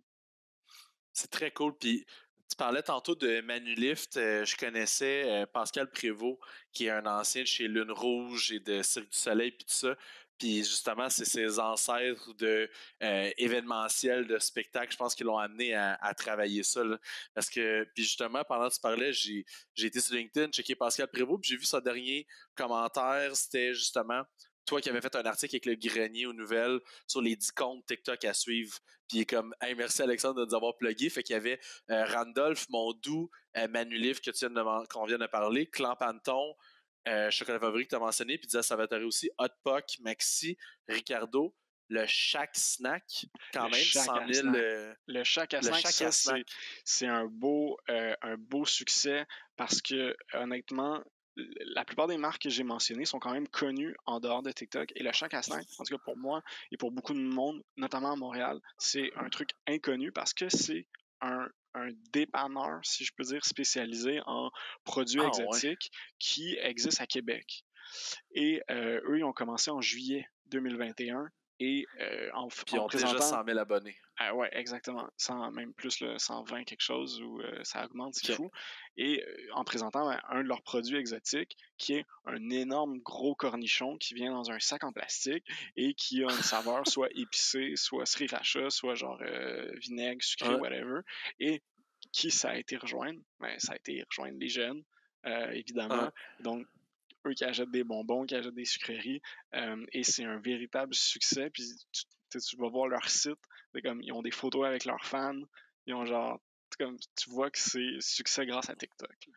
C'est très cool. Puis tu parlais tantôt de Manulift. Euh, je connaissais euh, Pascal Prévost, qui est un ancien de chez Lune Rouge et de Cirque du Soleil, puis tout ça. Puis justement, c'est ses ancêtres de euh, événementiel, de spectacle, je pense qu'ils l'ont amené à, à travailler ça. Là. Parce que, puis justement, pendant que tu parlais, j'ai, j'ai été sur LinkedIn, checké Pascal Prévost, puis j'ai vu son dernier commentaire, c'était justement toi qui avais fait un article avec le grenier aux nouvelles sur les dix comptes TikTok à suivre. Puis il est comme, hey, merci Alexandre de nous avoir plugué. Fait qu'il y avait euh, Randolph, Mondou, euh, Manulif que tu viens de, qu'on vient de parler, Clan Panton, euh, Chocolat Favori que tu as mentionné, puis Dia Salvatore aussi, Hot Puck, Maxi, Ricardo, le Shack Snack, quand Le même, Shack cent à mille. snack. Euh, Le Shack à le snack, Shack ça, à c'est, Snack. c'est un, beau, euh, un beau succès parce que, honnêtement, la plupart des marques que j'ai mentionnées sont quand même connues en dehors de TikTok. Et le Shack à snack, en tout cas pour moi et pour beaucoup de monde, notamment à Montréal, c'est un truc inconnu parce que c'est un, un dépanneur, si je peux dire, spécialisé en produits Ah ouais. exotiques qui existe à Québec. Et euh, eux, ils ont commencé en juillet deux mille vingt et un et euh, en, Puis ils en ont déjà présentant. cent mille abonnés. Ah ouais, exactement. cent, même plus, le cent vingt quelque chose, où euh, ça augmente, c'est Okay. fou. Et euh, en présentant ben, un de leurs produits exotiques, qui est un énorme gros cornichon qui vient dans un sac en plastique et qui a une saveur soit épicée, soit sriracha, soit genre euh, vinaigre, sucré, Ouais. whatever. Et qui ça a été rejoindre? Ben, ça a été rejoindre les jeunes, euh, évidemment. Ouais. Donc, eux qui achètent des bonbons, qui achètent des sucreries. Euh, et c'est un véritable succès. Puis tu, tu vas voir leur site, comme, ils ont des photos avec leurs fans. Ils ont genre, comme, tu vois que c'est succès grâce à TikTok. Là.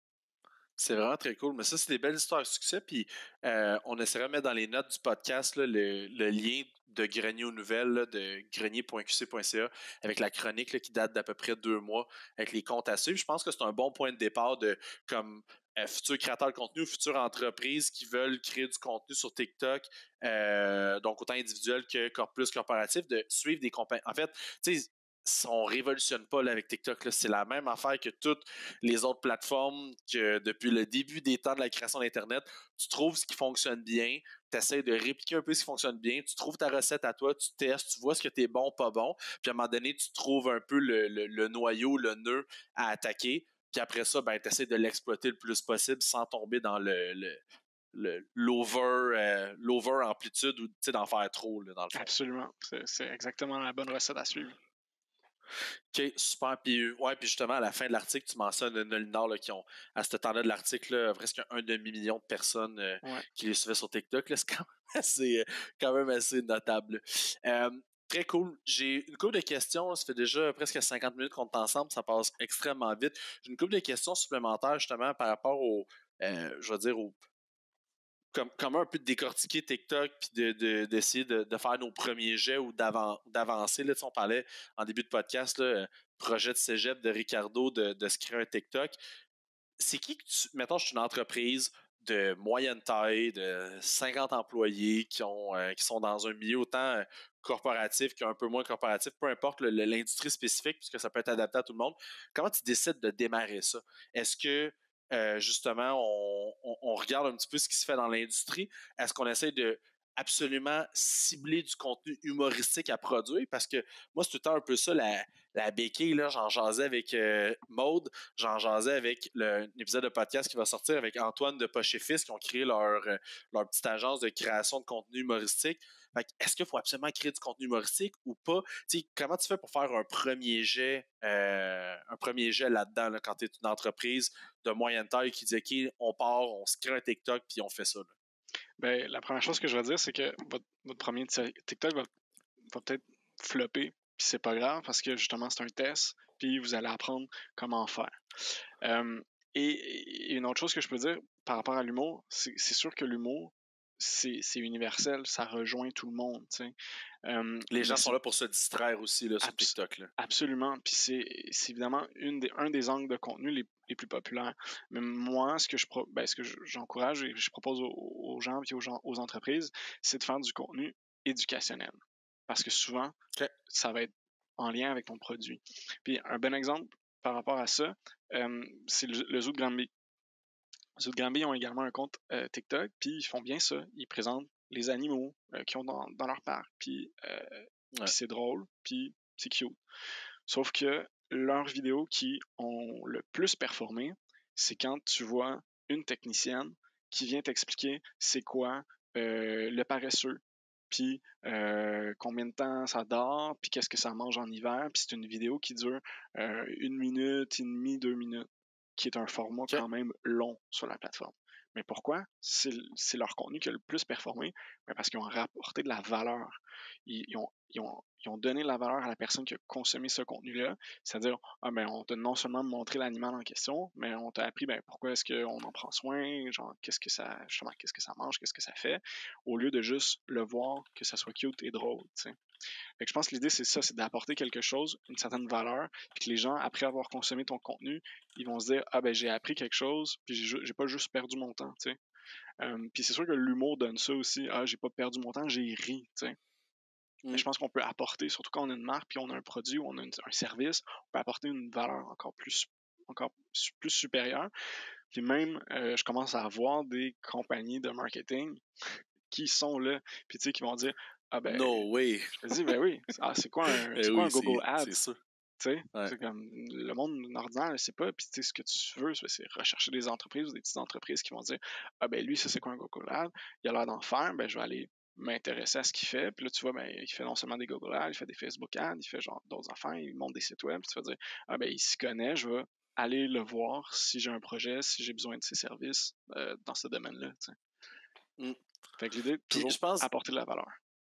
C'est vraiment très cool. Mais ça, c'est des belles histoires de succès. Puis euh, on essaiera de mettre dans les notes du podcast là, le, le lien de Grenier aux nouvelles, là, de grenier point q c point c a, avec la chronique là, qui date d'à peu près deux mois, avec les comptes à suivre. Je pense que c'est un bon point de départ de comme euh, futurs créateurs de contenu ou futures entreprises qui veulent créer du contenu sur TikTok, euh, donc autant individuel que cor- plus corporatif, de suivre des compagnies. En fait, tu sais, on révolutionne pas là, avec TikTok. Là. C'est la même affaire que toutes les autres plateformes que depuis le début des temps de la création d'Internet, tu trouves ce qui fonctionne bien, tu essaies de répliquer un peu ce qui fonctionne bien, tu trouves ta recette à toi, tu testes, tu vois ce que tu es bon, pas bon, puis à un moment donné, tu trouves un peu le, le, le noyau, le nœud à attaquer, puis après ça, ben, tu essaies de l'exploiter le plus possible sans tomber dans le, le le, l'over, euh, l'over amplitude ou d'en faire trop, là, dans le fond. Absolument. C'est, c'est exactement la bonne recette à suivre. OK, super. Puis, ouais, puis justement, à la fin de l'article, tu mentionnes Nolinor là, qui ont, à ce temps-là de l'article, là, presque un demi-million de personnes euh, Ouais. qui les suivaient sur TikTok. Là, c'est quand même assez, quand même assez notable. Euh, très cool. J'ai une couple de questions. Ça fait déjà presque cinquante minutes qu'on est ensemble. Ça passe extrêmement vite. J'ai une couple de questions supplémentaires, justement, par rapport au, euh, je vais dire, au comme, comment un peu de décortiquer TikTok puis de, de, d'essayer de, de faire nos premiers jets ou d'avan, d'avancer. Là, on parlait en début de podcast, là, projet de cégep de Ricardo de, de se créer un TikTok. C'est qui que tu. Mettons, je suis une entreprise de moyenne taille, de cinquante employés qui, ont, euh, qui sont dans un milieu autant euh, corporatif qu'un peu moins corporatif, peu importe le, le, l'industrie spécifique, puisque ça peut être adapté à tout le monde. Comment tu décides de démarrer ça? Est-ce que euh, justement on, on, on regarde un petit peu ce qui se fait dans l'industrie? Est-ce qu'on essaie de absolument cibler du contenu humoristique à produire? Parce que moi, c'est tout le temps un peu ça la, la béquille. Là, j'en jasais avec euh, Maude, j'en jasais avec le, l'épisode de podcast qui va sortir avec Antoine de Poche et Fils qui ont créé leur, euh, leur petite agence de création de contenu humoristique. Fait que, est-ce qu'il faut absolument créer du contenu humoristique ou pas? T'sais, comment tu fais pour faire un premier jet, euh, un premier jet là-dedans là, quand tu es une entreprise de moyenne taille qui dit OK, on part, on se crée un TikTok puis on fait ça? Là. Ben, la première chose que je vais dire, c'est que votre, votre premier TikTok va, va peut-être flopper, puis c'est pas grave parce que justement c'est un test, puis vous allez apprendre comment faire. Euh, et, et une autre chose que je peux dire par rapport à l'humour, c'est, c'est sûr que l'humour, c'est, c'est universel, ça rejoint tout le monde. Euh, Les gens sont là pour se distraire aussi là, sur abs- TikTok. Là. Absolument. Puis c'est, c'est évidemment une des, un des angles de contenu les, les plus populaires. Mais moi, ce que, je pro, ben, ce que j'encourage et je propose aux, aux gens et aux, gens, aux entreprises, c'est de faire du contenu éducationnel. Parce que souvent, okay. ça va être en lien avec ton produit. Puis un bon exemple par rapport à ça, euh, c'est le, le Zoo de Granby. Les Zoo de Granby ont également un compte euh, TikTok, puis ils font bien ça. Ils présentent les animaux euh, qu'ils ont dans, dans leur parc, puis, euh, ouais. puis c'est drôle, puis c'est cute. Sauf que leurs vidéos qui ont le plus performé, c'est quand tu vois une technicienne qui vient t'expliquer c'est quoi euh, le paresseux, puis euh, combien de temps ça dort, puis qu'est-ce que ça mange en hiver, puis c'est une vidéo qui dure euh, une minute et demie, deux minutes, qui est un format okay. quand même long sur la plateforme. Mais pourquoi? C'est, c'est leur contenu qui a le plus performé, mais parce qu'ils ont rapporté de la valeur. Ils, ils, ont, ils, ont, ils ont donné de la valeur à la personne qui a consommé ce contenu-là. C'est-à-dire, ah ben, on t'a non seulement montré l'animal en question, mais on t'a appris ben, pourquoi est-ce qu'on en prend soin, genre qu'est-ce que ça, justement, qu'est-ce que ça mange, qu'est-ce que ça fait, au lieu de juste le voir, que ça soit cute et drôle. T'sais. Fait que je pense que l'idée, c'est ça, c'est d'apporter quelque chose, une certaine valeur, puis que les gens, après avoir consommé ton contenu, ils vont se dire, ah ben j'ai appris quelque chose, puis j'ai, j'ai pas juste perdu mon temps, tu sais. Euh, puis c'est sûr que l'humour donne ça aussi, ah j'ai pas perdu mon temps, j'ai ri, tu sais. Mm. Mais je pense qu'on peut apporter, surtout quand on a une marque, puis on a un produit ou on a une, un service, on peut apporter une valeur encore plus, encore plus supérieure. Puis même, euh, je commence à avoir des compagnies de marketing qui sont là, puis tu sais, qui vont dire, ah ben, no way. Je me dis, ben oui, ah, c'est quoi un, c'est oui, quoi un Google c'est, Ads? C'est ça. Ouais. C'est comme, le monde ordinaire ne sait pas, puis tu sais, ce que tu veux, c'est rechercher des entreprises ou des petites entreprises qui vont dire, ah ben lui, ça c'est quoi un Google Ads? Il a l'air d'en faire, ben je vais aller m'intéresser à ce qu'il fait, puis là tu vois, ben il fait non seulement des Google Ads, il fait des Facebook Ads, il fait genre d'autres affaires, il monte des sites web, puis tu vas dire, ah ben il s'y connaît, je vais aller le voir si j'ai un projet, si j'ai besoin de ses services euh, dans ce domaine-là, tu sais. Mm. Fait que l'idée, toujours je pense... apporter de la valeur.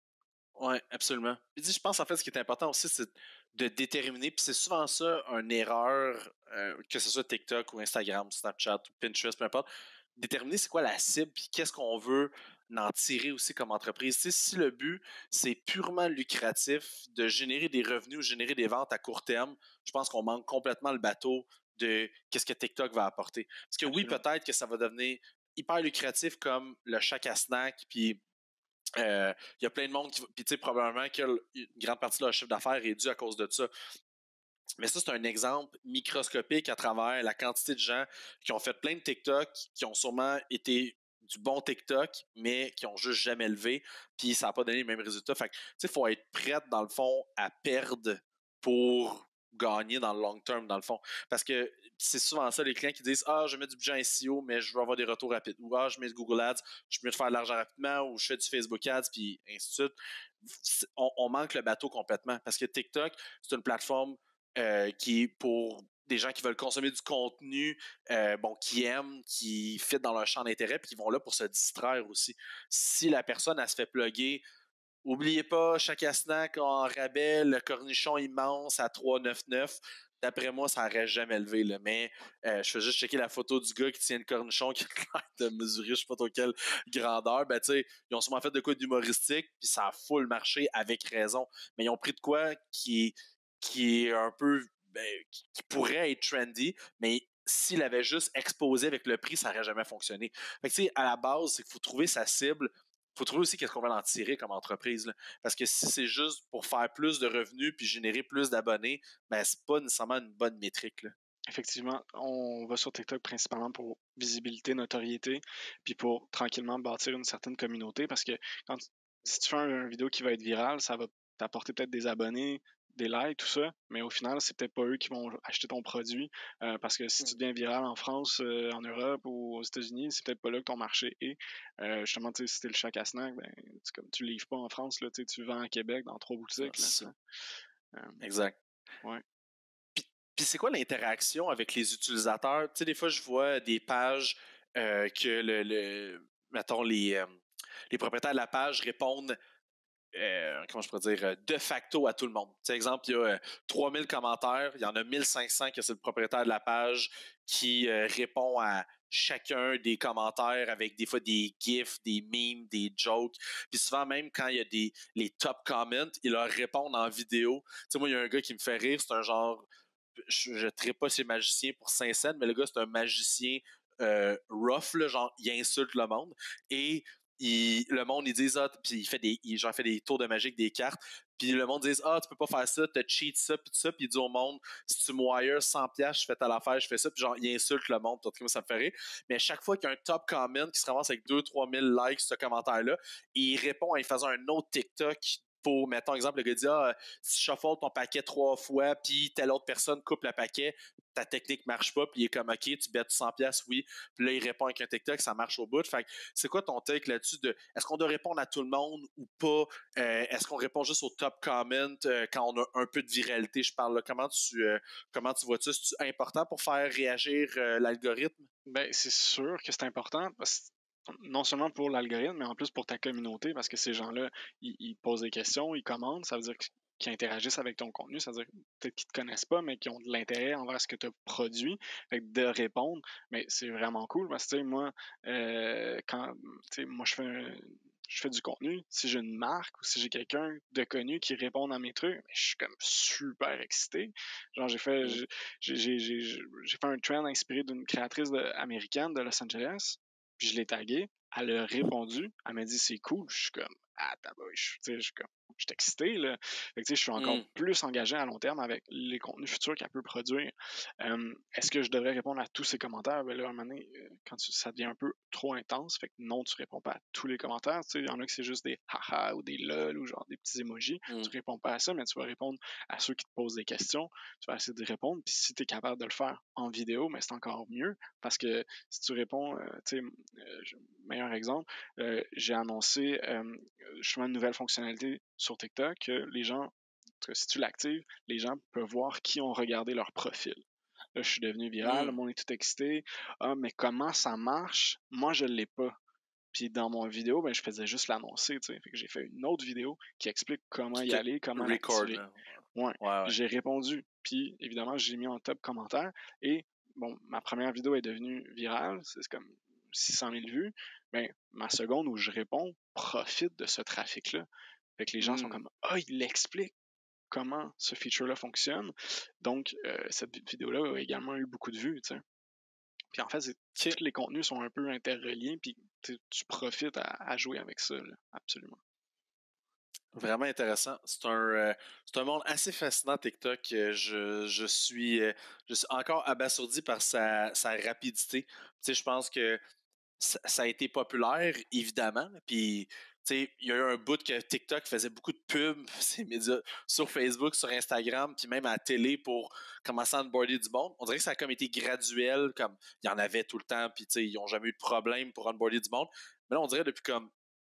Oui, absolument. Puis je pense en fait ce qui est important aussi, c'est de déterminer, puis c'est souvent ça une erreur, euh, que ce soit TikTok ou Instagram, Snapchat ou Pinterest, peu importe, déterminer c'est quoi la cible, puis qu'est-ce qu'on veut en tirer aussi comme entreprise. Tu sais, si le but, c'est purement lucratif de générer des revenus ou générer des ventes à court terme, je pense qu'on manque complètement le bateau de qu'est-ce que TikTok va apporter. Parce que absolument. Oui, peut-être que ça va devenir hyper lucratif comme le Shack à snack, puis il euh, y a plein de monde qui. Puis, tu sais, probablement qu'une grande partie de leur chiffre d'affaires est due à cause de ça. Mais ça, c'est un exemple microscopique à travers la quantité de gens qui ont fait plein de TikTok, qui ont sûrement été du bon TikTok, mais qui ont juste jamais levé, puis ça n'a pas donné les mêmes résultats. Fait que, tu sais, il faut être prête, dans le fond, à perdre pour gagner dans le long term, dans le fond. Parce que c'est souvent ça, les clients qui disent « Ah, je mets du budget en S E O, mais je veux avoir des retours rapides. » Ou « Ah, je mets du Google Ads, je peux mieux faire de l'argent rapidement. » Ou « Je fais du Facebook Ads, puis ainsi de suite. » On, on manque le bateau complètement. Parce que TikTok, c'est une plateforme euh, qui est pour des gens qui veulent consommer du contenu, euh, bon, qui aiment, qui fit dans leur champ d'intérêt, puis qui vont là pour se distraire aussi. Si la personne, elle se fait plugger, oubliez pas, chaque snack en rabais, le cornichon immense à trois neuf neuf. d'après moi, ça n'aurait jamais levé. Là. Mais euh, je fais juste checker la photo du gars qui tient le cornichon qui a l'air de mesurer, je sais pas trop quelle grandeur. Ben, tu sais, ils ont sûrement fait de quoi d'humoristique, puis ça a full marché avec raison. Mais ils ont pris de quoi qui est, qui est un peu. Ben, qui, qui pourrait être trendy, mais s'il avait juste exposé avec le prix, ça n'aurait jamais fonctionné. Fait que, tu sais, à la base, c'est qu'il faut trouver sa cible. Il faut trouver aussi qu'est-ce qu'on va en tirer comme entreprise. Là. Parce que si c'est juste pour faire plus de revenus puis générer plus d'abonnés, ben c'est pas nécessairement une bonne métrique. Là. Effectivement, on va sur TikTok principalement pour visibilité, notoriété, puis pour tranquillement bâtir une certaine communauté. Parce que quand si tu fais une vidéo qui va être virale, ça va t'apporter peut-être des abonnés, des likes, tout ça, mais au final, c'est peut-être pas eux qui vont acheter ton produit. Euh, parce que si tu deviens viral en France, euh, en Europe ou aux États-Unis, c'est peut-être pas là que ton marché est. Euh, justement, si t'es le Shack à snack, ben, tu, comme, tu livres pas en France, là, tu vends à Québec dans trois boutiques. Là, euh, exact. Ouais. Puis c'est quoi l'interaction avec les utilisateurs? Tu sais, des fois, je vois des pages euh, que le, le mettons, les, euh, les propriétaires de la page répondent Euh, comment je pourrais dire, de facto à tout le monde. Par exemple, il y a euh, trois mille commentaires, il y en a mille cinq cents que c'est le propriétaire de la page qui euh, répond à chacun des commentaires avec des fois des gifs, des memes, des jokes. Puis souvent, même quand il y a des les top comments, ils leur répondent en vidéo. Tu sais, moi, il y a un gars qui me fait rire, c'est un genre, je ne traite pas ces magiciens pour Saint-Saëns, mais le gars, c'est un magicien euh, rough, là, genre, il insulte le monde. Et il, le monde, ils disent, ah, puis il fait des, il, genre, fait des tours de magie avec des cartes, puis le monde dit, ah, tu peux pas faire ça, tu cheat ça, puis tout ça, puis il dit au monde, si tu me wires cent piastres, je fais telle affaire, je fais ça, puis genre, il insulte le monde, tout cas, ça me fait rire. Mais à chaque fois qu'il y a un top comment qui se ramasse avec deux trois mille likes, ce commentaire-là, il répond en faisant un autre TikTok pour, mettons, exemple, le gars dit, ah, si tu shuffles ton paquet trois fois, puis telle autre personne coupe le paquet, ta technique marche pas, puis il est comme, OK, tu bêtes cent piastres, oui. Puis là, il répond avec un TikTok, ça marche au bout. Fait que c'est quoi ton take là-dessus de, est-ce qu'on doit répondre à tout le monde ou pas? Euh, est-ce qu'on répond juste au top comment euh, quand on a un peu de viralité? Je parle là, comment tu, euh, comment tu vois ça? C'est important pour faire réagir euh, l'algorithme? Ben, c'est sûr que c'est important parce que non seulement pour l'algorithme, mais en plus pour ta communauté, parce que ces gens-là, ils, ils posent des questions, ils commentent, ça veut dire qu'ils interagissent avec ton contenu, ça veut dire peut-être qu'ils te connaissent pas, mais qu'ils ont de l'intérêt envers ce que tu as produit, fait que de répondre, mais c'est vraiment cool, parce que, tu sais, moi, euh, quand, tu sais, moi, je fais un, je fais du contenu, si j'ai une marque ou si j'ai quelqu'un de connu qui répond à mes trucs, je suis comme super excité. Genre, j'ai fait, Mm. j'ai, j'ai, j'ai, j'ai fait un trend inspiré d'une créatrice de, américaine de Los Angeles, puis je l'ai taguée, elle a répondu, elle m'a dit c'est cool, je suis comme, ah, tabouche, tu sais, je suis comme, je suis excité, là. Fait que, tu sais, je suis encore Mm. plus engagé à long terme avec les contenus futurs qu'elle peut produire. Euh, est-ce que je devrais répondre à tous ces commentaires? Ben là, à un moment donné, quand tu, ça devient un peu trop intense, fait que non, tu réponds pas à tous les commentaires. Tu sais, il y en a que c'est juste des haha ou des lol ou genre des petits emojis. Mm. Tu réponds pas à ça, mais tu vas répondre à ceux qui te posent des questions. Tu vas essayer de répondre. Puis si tu es capable de le faire en vidéo, mais c'est encore mieux parce que si tu réponds, euh, tu sais, euh, meilleur exemple, euh, j'ai annoncé euh, justement une nouvelle fonctionnalité sur TikTok que les gens, que si tu l'actives, les gens peuvent voir qui ont regardé leur profil. Là, je suis devenu viral, Mm. le monde est tout excité. Ah, mais comment ça marche? Moi, je ne l'ai pas. Puis dans mon vidéo, ben, je faisais juste l'annoncer. Fait que j'ai fait une autre vidéo qui explique comment Qui y te aller, comment record, l'activer. là. Ouais. Ouais, ouais. J'ai répondu. Puis évidemment, j'ai mis en top commentaire. Et bon, ma première vidéo est devenue virale. C'est comme six cent mille vues. Ben, ma seconde où je réponds profite de ce trafic-là. Fait que les gens sont Mm. comme ah, il l'explique comment ce feature-là fonctionne. Donc, euh, cette vidéo-là a également eu beaucoup de vues, tu sais. Puis en fait, c'est, Okay. tous les contenus sont un peu interreliés, puis tu profites à, à jouer avec ça, là. Absolument. Vraiment intéressant. C'est un, euh, c'est un monde assez fascinant, TikTok. Je, je, suis, euh, je suis encore abasourdi par sa, sa rapidité. Tu sais, je pense que ça, ça a été populaire, évidemment. Puis, tu sais, il y a eu un bout que TikTok faisait beaucoup de pubs, ces médias, sur Facebook, sur Instagram, puis même à la télé pour commencer à onboarder du monde. On dirait que ça a comme été graduel, comme il y en avait tout le temps, puis tu sais, ils n'ont jamais eu de problème pour onboarder du monde. Mais là, on dirait depuis comme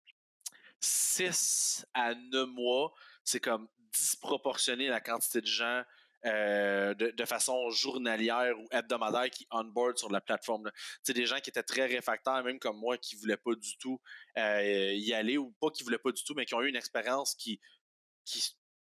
six à neuf mois, c'est comme disproportionné la quantité de gens euh, de, de façon journalière ou hebdomadaire qui onboard sur la plateforme. C'est des gens qui étaient très réfractaires, même comme moi, qui ne voulaient pas du tout euh, y aller, ou pas qui ne voulaient pas du tout, mais qui ont eu une expérience qui, qui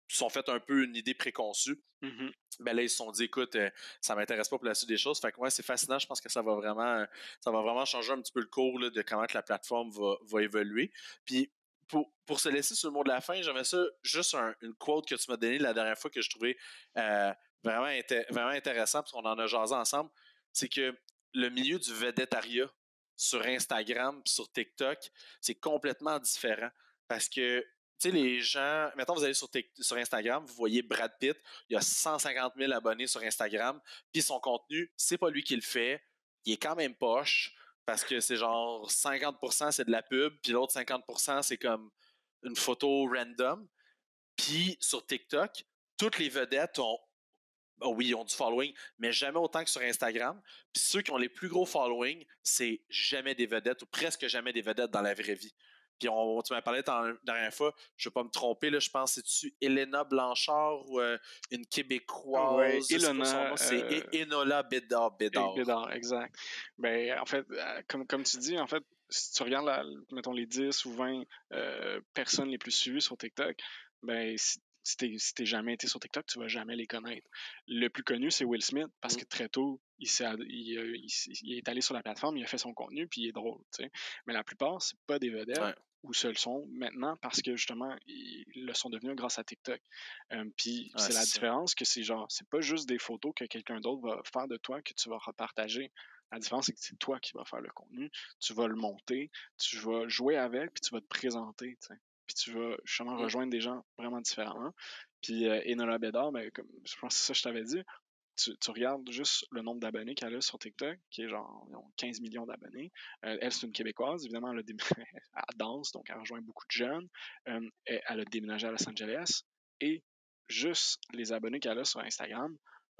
se sont fait un peu une idée préconçue. Mm-hmm. Ben là, ils se sont dit, écoute, euh, ça m'intéresse pas pour la suite des choses. Fait que ouais, c'est fascinant. Je pense que ça va vraiment, euh, ça va vraiment changer un petit peu le cours là, de comment que la plateforme va, va évoluer. Puis, pour, pour se laisser sur le mot de la fin, j'aimerais ça, juste un, une quote que tu m'as donnée la dernière fois que je trouvais euh, vraiment, inté- vraiment intéressant, parce qu'on en a jasé ensemble. C'est que le milieu du vedettariat sur Instagram et sur TikTok, c'est complètement différent. Parce que tu sais, les gens, mettons, vous allez sur, sur Instagram, vous voyez Brad Pitt, il a cent cinquante mille abonnés sur Instagram, puis son contenu, c'est pas lui qui le fait, il est quand même poche, parce que c'est genre cinquante pour cent c'est de la pub, puis l'autre cinquante pour cent c'est comme une photo random. Puis sur TikTok, toutes les vedettes ont, oh oui, ils ont du following, mais jamais autant que sur Instagram. Puis ceux qui ont les plus gros following, c'est jamais des vedettes, ou presque jamais des vedettes dans la vraie vie. Puis on, tu m'as parlé la dernière fois, je ne vais pas me tromper, là, je pense c'est-tu Elena Blanchard ou euh, une Ouais, Québécoise, je sais pas son Ilona nom, c'est euh, Enola Bédard. Bédard. Bédard, exact. Ben, en fait, euh, comme, comme tu dis, en fait, si tu regardes, la, mettons, les dix ou vingt euh, personnes les plus suivies sur TikTok, ben, si, si t'es si t'es jamais été sur TikTok, tu vas jamais les connaître. Le plus connu, c'est Will Smith, parce Mm. que très tôt, il, s'est, il, euh, il, il est allé sur la plateforme, il a fait son contenu, puis il est drôle, tu sais. Mais la plupart, c'est pas des vedettes. Ouais. Ou se le sont maintenant parce que justement ils le sont devenus grâce à TikTok. Euh, puis Ouais, c'est la c'est ça. différence que c'est genre, c'est pas juste des photos que quelqu'un d'autre va faire de toi que tu vas repartager. La différence, c'est que c'est toi qui vas faire le contenu, tu vas le monter, tu vas jouer avec, puis tu vas te présenter, t'sais. Puis tu vas justement Mm. rejoindre des gens vraiment différemment. Puis euh, Enola Bédard, ben, comme, je pense que c'est ça que je t'avais dit, tu, tu, regardes juste le nombre d'abonnés qu'elle a sur TikTok, qui est genre quinze millions d'abonnés. Euh, elle, c'est une Québécoise. Évidemment, elle, a dé... elle danse, donc elle rejoint beaucoup de jeunes. Euh, elle a déménagé à Los Angeles. Et juste les abonnés qu'elle a sur Instagram,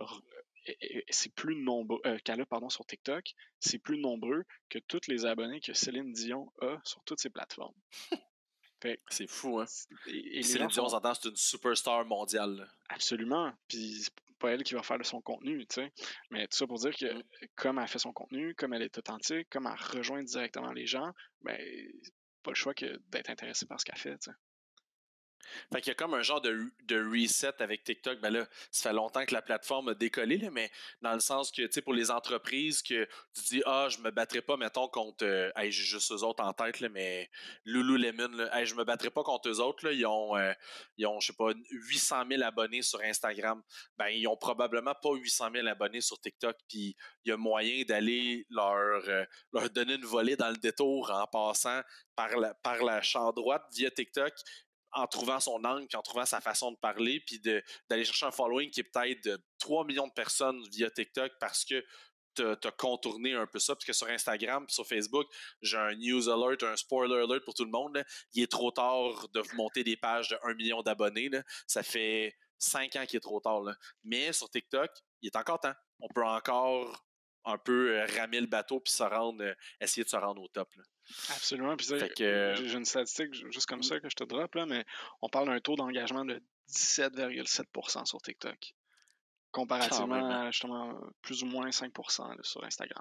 c'est plus nombreux, euh, qu'elle a pardon, sur TikTok, c'est plus nombreux que tous les abonnés que Céline Dion a sur toutes ses plateformes. Fait, c'est fou, hein? Et, et Céline Dion, on sont... s'entend, c'est une superstar mondiale. Là. Absolument. Puis c'est pas elle qui va faire de son contenu, tu sais. Mais tout ça pour dire que Mm. comme elle fait son contenu, comme elle est authentique, comme elle rejoint directement les gens, ben pas le choix que d'être intéressé par ce qu'elle fait, tu sais. Fait qu'il y a comme un genre de, de reset avec TikTok. Ben là, ça fait longtemps que la plateforme a décollé, là, mais dans le sens que, tu sais, pour les entreprises, que tu dis, ah, je me battrai pas, mettons, contre, euh, hey, j'ai juste eux autres en tête, là, mais Lululemon, là, hey, je me battrai pas contre eux autres, là, ils ont, euh, ils ont, je sais pas, huit cent mille abonnés sur Instagram. Ben, ils ont probablement pas huit cent mille abonnés sur TikTok, puis il y a moyen d'aller leur, euh, leur donner une volée dans le détour en passant par la, par la champ droite via TikTok, en trouvant son angle, puis en trouvant sa façon de parler, puis de, d'aller chercher un following qui est peut-être de trois millions de personnes via TikTok parce que tu as contourné un peu ça, parce que sur Instagram, puis sur Facebook, j'ai un news alert, un spoiler alert pour tout le monde. Là. Il est trop tard de vous monter des pages de un million d'abonnés. Là. Ça fait cinq ans qu'il est trop tard. Là. Mais sur TikTok, il est encore temps. On peut encore un peu euh, ramer le bateau puis se rendre, euh, essayer de se rendre au top. Là. Absolument. Puis Fait que, j'ai une statistique juste comme mm, ça que je te drop, là, mais on parle d'un taux d'engagement de dix-sept virgule sept pour cent sur TikTok. Comparativement même, hein. à justement plus ou moins cinq pour cent là, sur Instagram.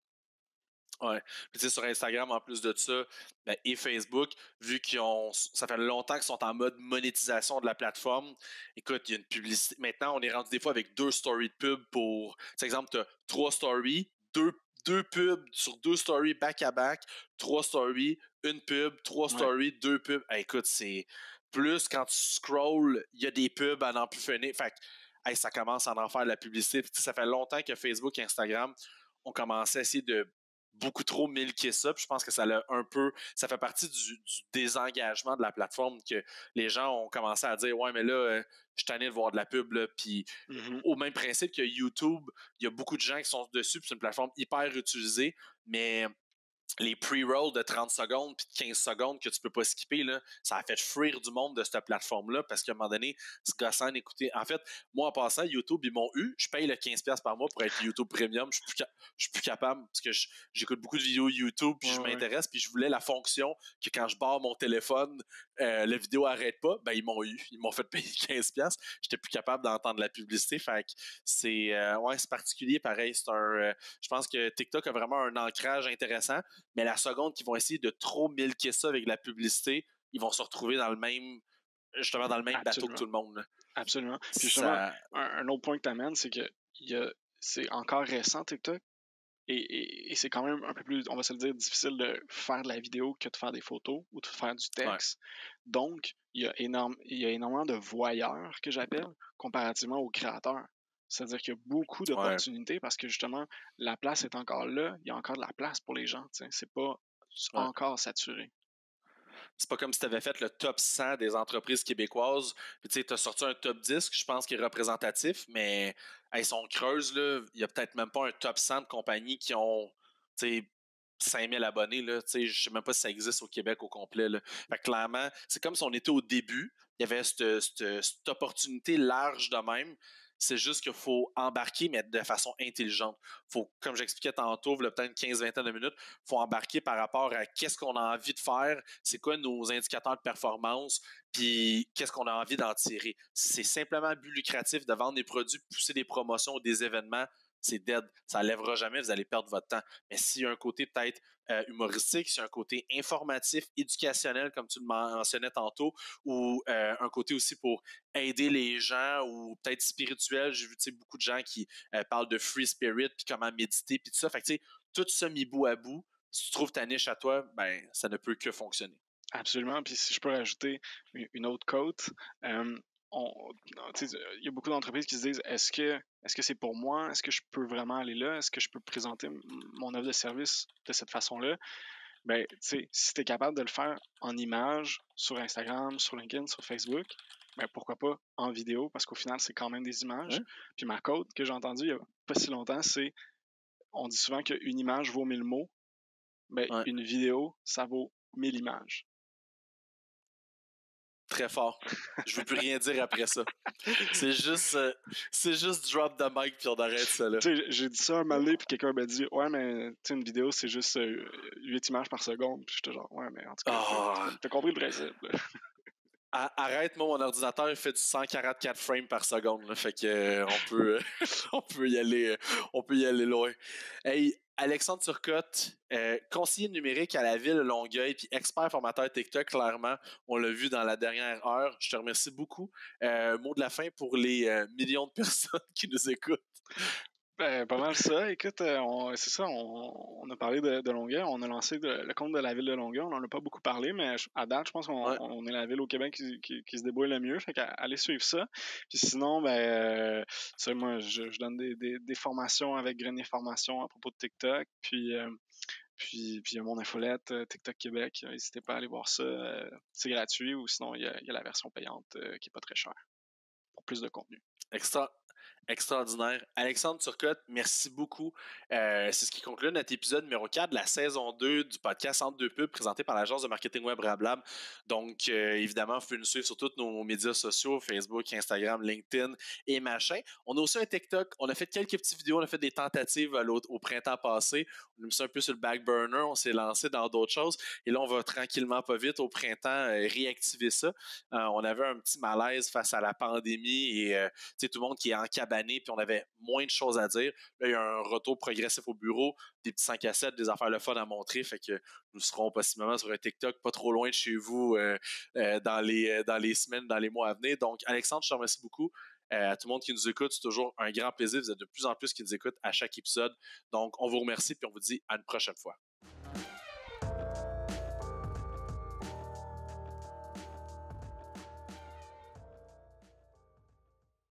Ouais. Puis, tu sais, sur Instagram, en plus de ça, ben, et Facebook, vu qu'ils ont. Ça fait longtemps qu'ils sont en mode monétisation de la plateforme. Écoute, il y a une publicité. Maintenant, on est rendu des fois avec deux stories de pub pour. Par exemple, tu as trois stories, deux, deux pubs sur deux stories back-à-back, trois stories, une pub, trois Ouais. stories, deux pubs. Hey, écoute, c'est. Plus quand tu scrolls, il y a des pubs à n'en plus finir. Fait que, hey, ça commence à en faire de la publicité. Puis, ça fait longtemps que Facebook et Instagram ont commencé à essayer de beaucoup trop milquer ça. Puis je pense que ça l'a un peu. Ça fait partie du, du désengagement de la plateforme que les gens ont commencé à dire ouais, mais là, euh, je suis tanné de voir de la pub. Là, puis mm-hmm. Au même principe que YouTube, il y a beaucoup de gens qui sont dessus. Puis c'est une plateforme hyper utilisée, mais les pre-rolls de trente secondes puis de quinze secondes que tu peux pas skipper, là, ça a fait fuir du monde de cette plateforme-là parce qu'à un moment donné, c'est gossant d'écouter. En fait, moi, en passant, YouTube, ils m'ont eu. Je paye le quinze dollars par mois pour être YouTube Premium. Je suis plus, ca- je suis plus capable parce que je- j'écoute beaucoup de vidéos YouTube puis Ouais, je ouais. m'intéresse puis je voulais la fonction que quand je barre mon téléphone, euh, la vidéo arrête pas. Ben, ils m'ont eu. Ils m'ont fait payer quinze dollars. J'étais plus capable d'entendre la publicité. Fait que c'est, euh, ouais, c'est particulier. Pareil, c'est un, euh, je pense que TikTok a vraiment un ancrage intéressant. Mais la seconde qu'ils vont essayer de trop milquer ça avec la publicité, ils vont se retrouver dans le même justement dans le même bateau que Absolument. tout le monde. Là. Absolument. Puis justement, Ça... un, un autre point que tu amènes, c'est que y a, c'est encore récent TikTok. Et, et, et c'est quand même un peu plus, on va se le dire, difficile de faire de la vidéo que de faire des photos ou de faire du texte. Ouais. Donc, il y, a énorme, il y a énormément de voyeurs, que j'appelle, comparativement aux créateurs. C'est-à-dire qu'il y a beaucoup d'opportunités ouais. parce que justement, la place est encore là. Il y a encore de la place pour les gens. T'sais. C'est pas ouais. encore saturé. C'est pas comme si tu avais fait le top cent des entreprises québécoises. Puis tu sais, tu as sorti un top dix que je pense qui est représentatif, mais elles sont creuses. Il n'y a peut-être même pas un top cent de compagnies qui ont cinq mille abonnés. Je ne sais même pas si ça existe au Québec au complet. Là. Fait que clairement, c'est comme si on était au début. Il y avait cette, cette, cette opportunité large de même. C'est juste qu'il faut embarquer, mais de façon intelligente. Faut, comme j'expliquais tantôt, il y a peut-être une quinze vingt de minutes, il faut embarquer par rapport à qu'est-ce qu'on a envie de faire, c'est quoi nos indicateurs de performance, puis qu'est-ce qu'on a envie d'en tirer. C'est simplement un but lucratif de vendre des produits, pousser des promotions ou des événements, c'est dead. Ça ne lèvera jamais, vous allez perdre votre temps. Mais s'il y a un côté peut-être euh, humoristique, s'il y a un côté informatif, éducationnel, comme tu le mentionnais tantôt, ou euh, un côté aussi pour aider les gens, ou peut-être spirituel. J'ai vu beaucoup de gens qui euh, parlent de free spirit, puis comment méditer, puis tout ça. Fait que, tout ça mis bout à bout, si tu trouves ta niche à toi, ben ça ne peut que fonctionner. Absolument. Puis si je peux rajouter une autre côte, euh, il y a beaucoup d'entreprises qui se disent est-ce que est-ce que c'est pour moi? Est-ce que je peux vraiment aller là? Est-ce que je peux présenter mon offre de service de cette façon-là? Ben, tu sais, si tu es capable de le faire en images sur Instagram, sur LinkedIn, sur Facebook, ben pourquoi pas en vidéo, parce qu'au final, c'est quand même des images. Ouais. Puis ma côte que j'ai entendue il n'y a pas si longtemps, c'est on dit souvent qu'une image vaut mille mots. Ben, ouais. Une vidéo, ça vaut mille images. Très fort. Je veux plus rien dire après ça. C'est juste, euh, c'est juste drop the mic puis on arrête ça là. J'ai dit ça un moment donné puis quelqu'un m'a dit ouais mais tu une vidéo c'est juste euh, huit images par seconde puis j'étais genre ouais mais en tout cas oh. t'as compris le principe. Arrête, moi, mon ordinateur il fait du cent quarante-quatre frames par seconde. Là, fait que euh, on peut euh, on peut y aller euh, on peut y aller loin. Hey, Alexandre Turcotte, euh, conseiller numérique à la ville de Longueuil, puis expert formateur TikTok, clairement, on l'a vu dans la dernière heure. Je te remercie beaucoup. Euh, mot de la fin pour les euh, millions de personnes qui nous écoutent. Ben, pas mal ça. Écoute, on, c'est ça, on, on a parlé de, de Longueuil, on a lancé de, le compte de la ville de Longueuil, on n'en a pas beaucoup parlé, mais à date, je pense qu'on ouais. on est la ville au Québec qui, qui, qui se débrouille le mieux, fait qu'allez suivre ça. Puis sinon, ben, euh, ça, moi, je, je donne des, des, des formations avec Grenier Formation à propos de TikTok, puis... Euh, Puis, puis il y a mon infolette, euh, TikTok Québec. N'hésitez pas à aller voir ça. Euh, c'est gratuit ou sinon il y, y a la version payante euh, qui n'est pas très chère pour plus de contenu. Extra. Extraordinaire. Alexandre Turcotte, merci beaucoup. Euh, c'est ce qui conclut notre épisode numéro quatre de la saison deux du podcast Entre deux pubs présenté par l'agence de marketing web Rablab. Donc, euh, évidemment, vous pouvez nous suivre sur tous nos médias sociaux, Facebook, Instagram, LinkedIn et machin. On a aussi un TikTok. On a fait quelques petites vidéos. On a fait des tentatives au printemps passé. On a mis ça un peu sur le back burner. On s'est lancé dans d'autres choses. Et là, on va tranquillement, pas vite, au printemps, euh, réactiver ça. Euh, on avait un petit malaise face à la pandémie et euh, tout le monde qui est en cabane puis on avait moins de choses à dire. Là, il y a un retour progressif au bureau, des petits cinq à sept, des affaires le fun à montrer, fait que nous serons possiblement sur un TikTok pas trop loin de chez vous euh, euh, dans, les, dans les semaines, dans les mois à venir. Donc, Alexandre, je te remercie beaucoup. Euh, à tout le monde qui nous écoute, c'est toujours un grand plaisir. Vous êtes de plus en plus qui nous écoutent à chaque épisode. Donc, on vous remercie puis on vous dit à une prochaine fois.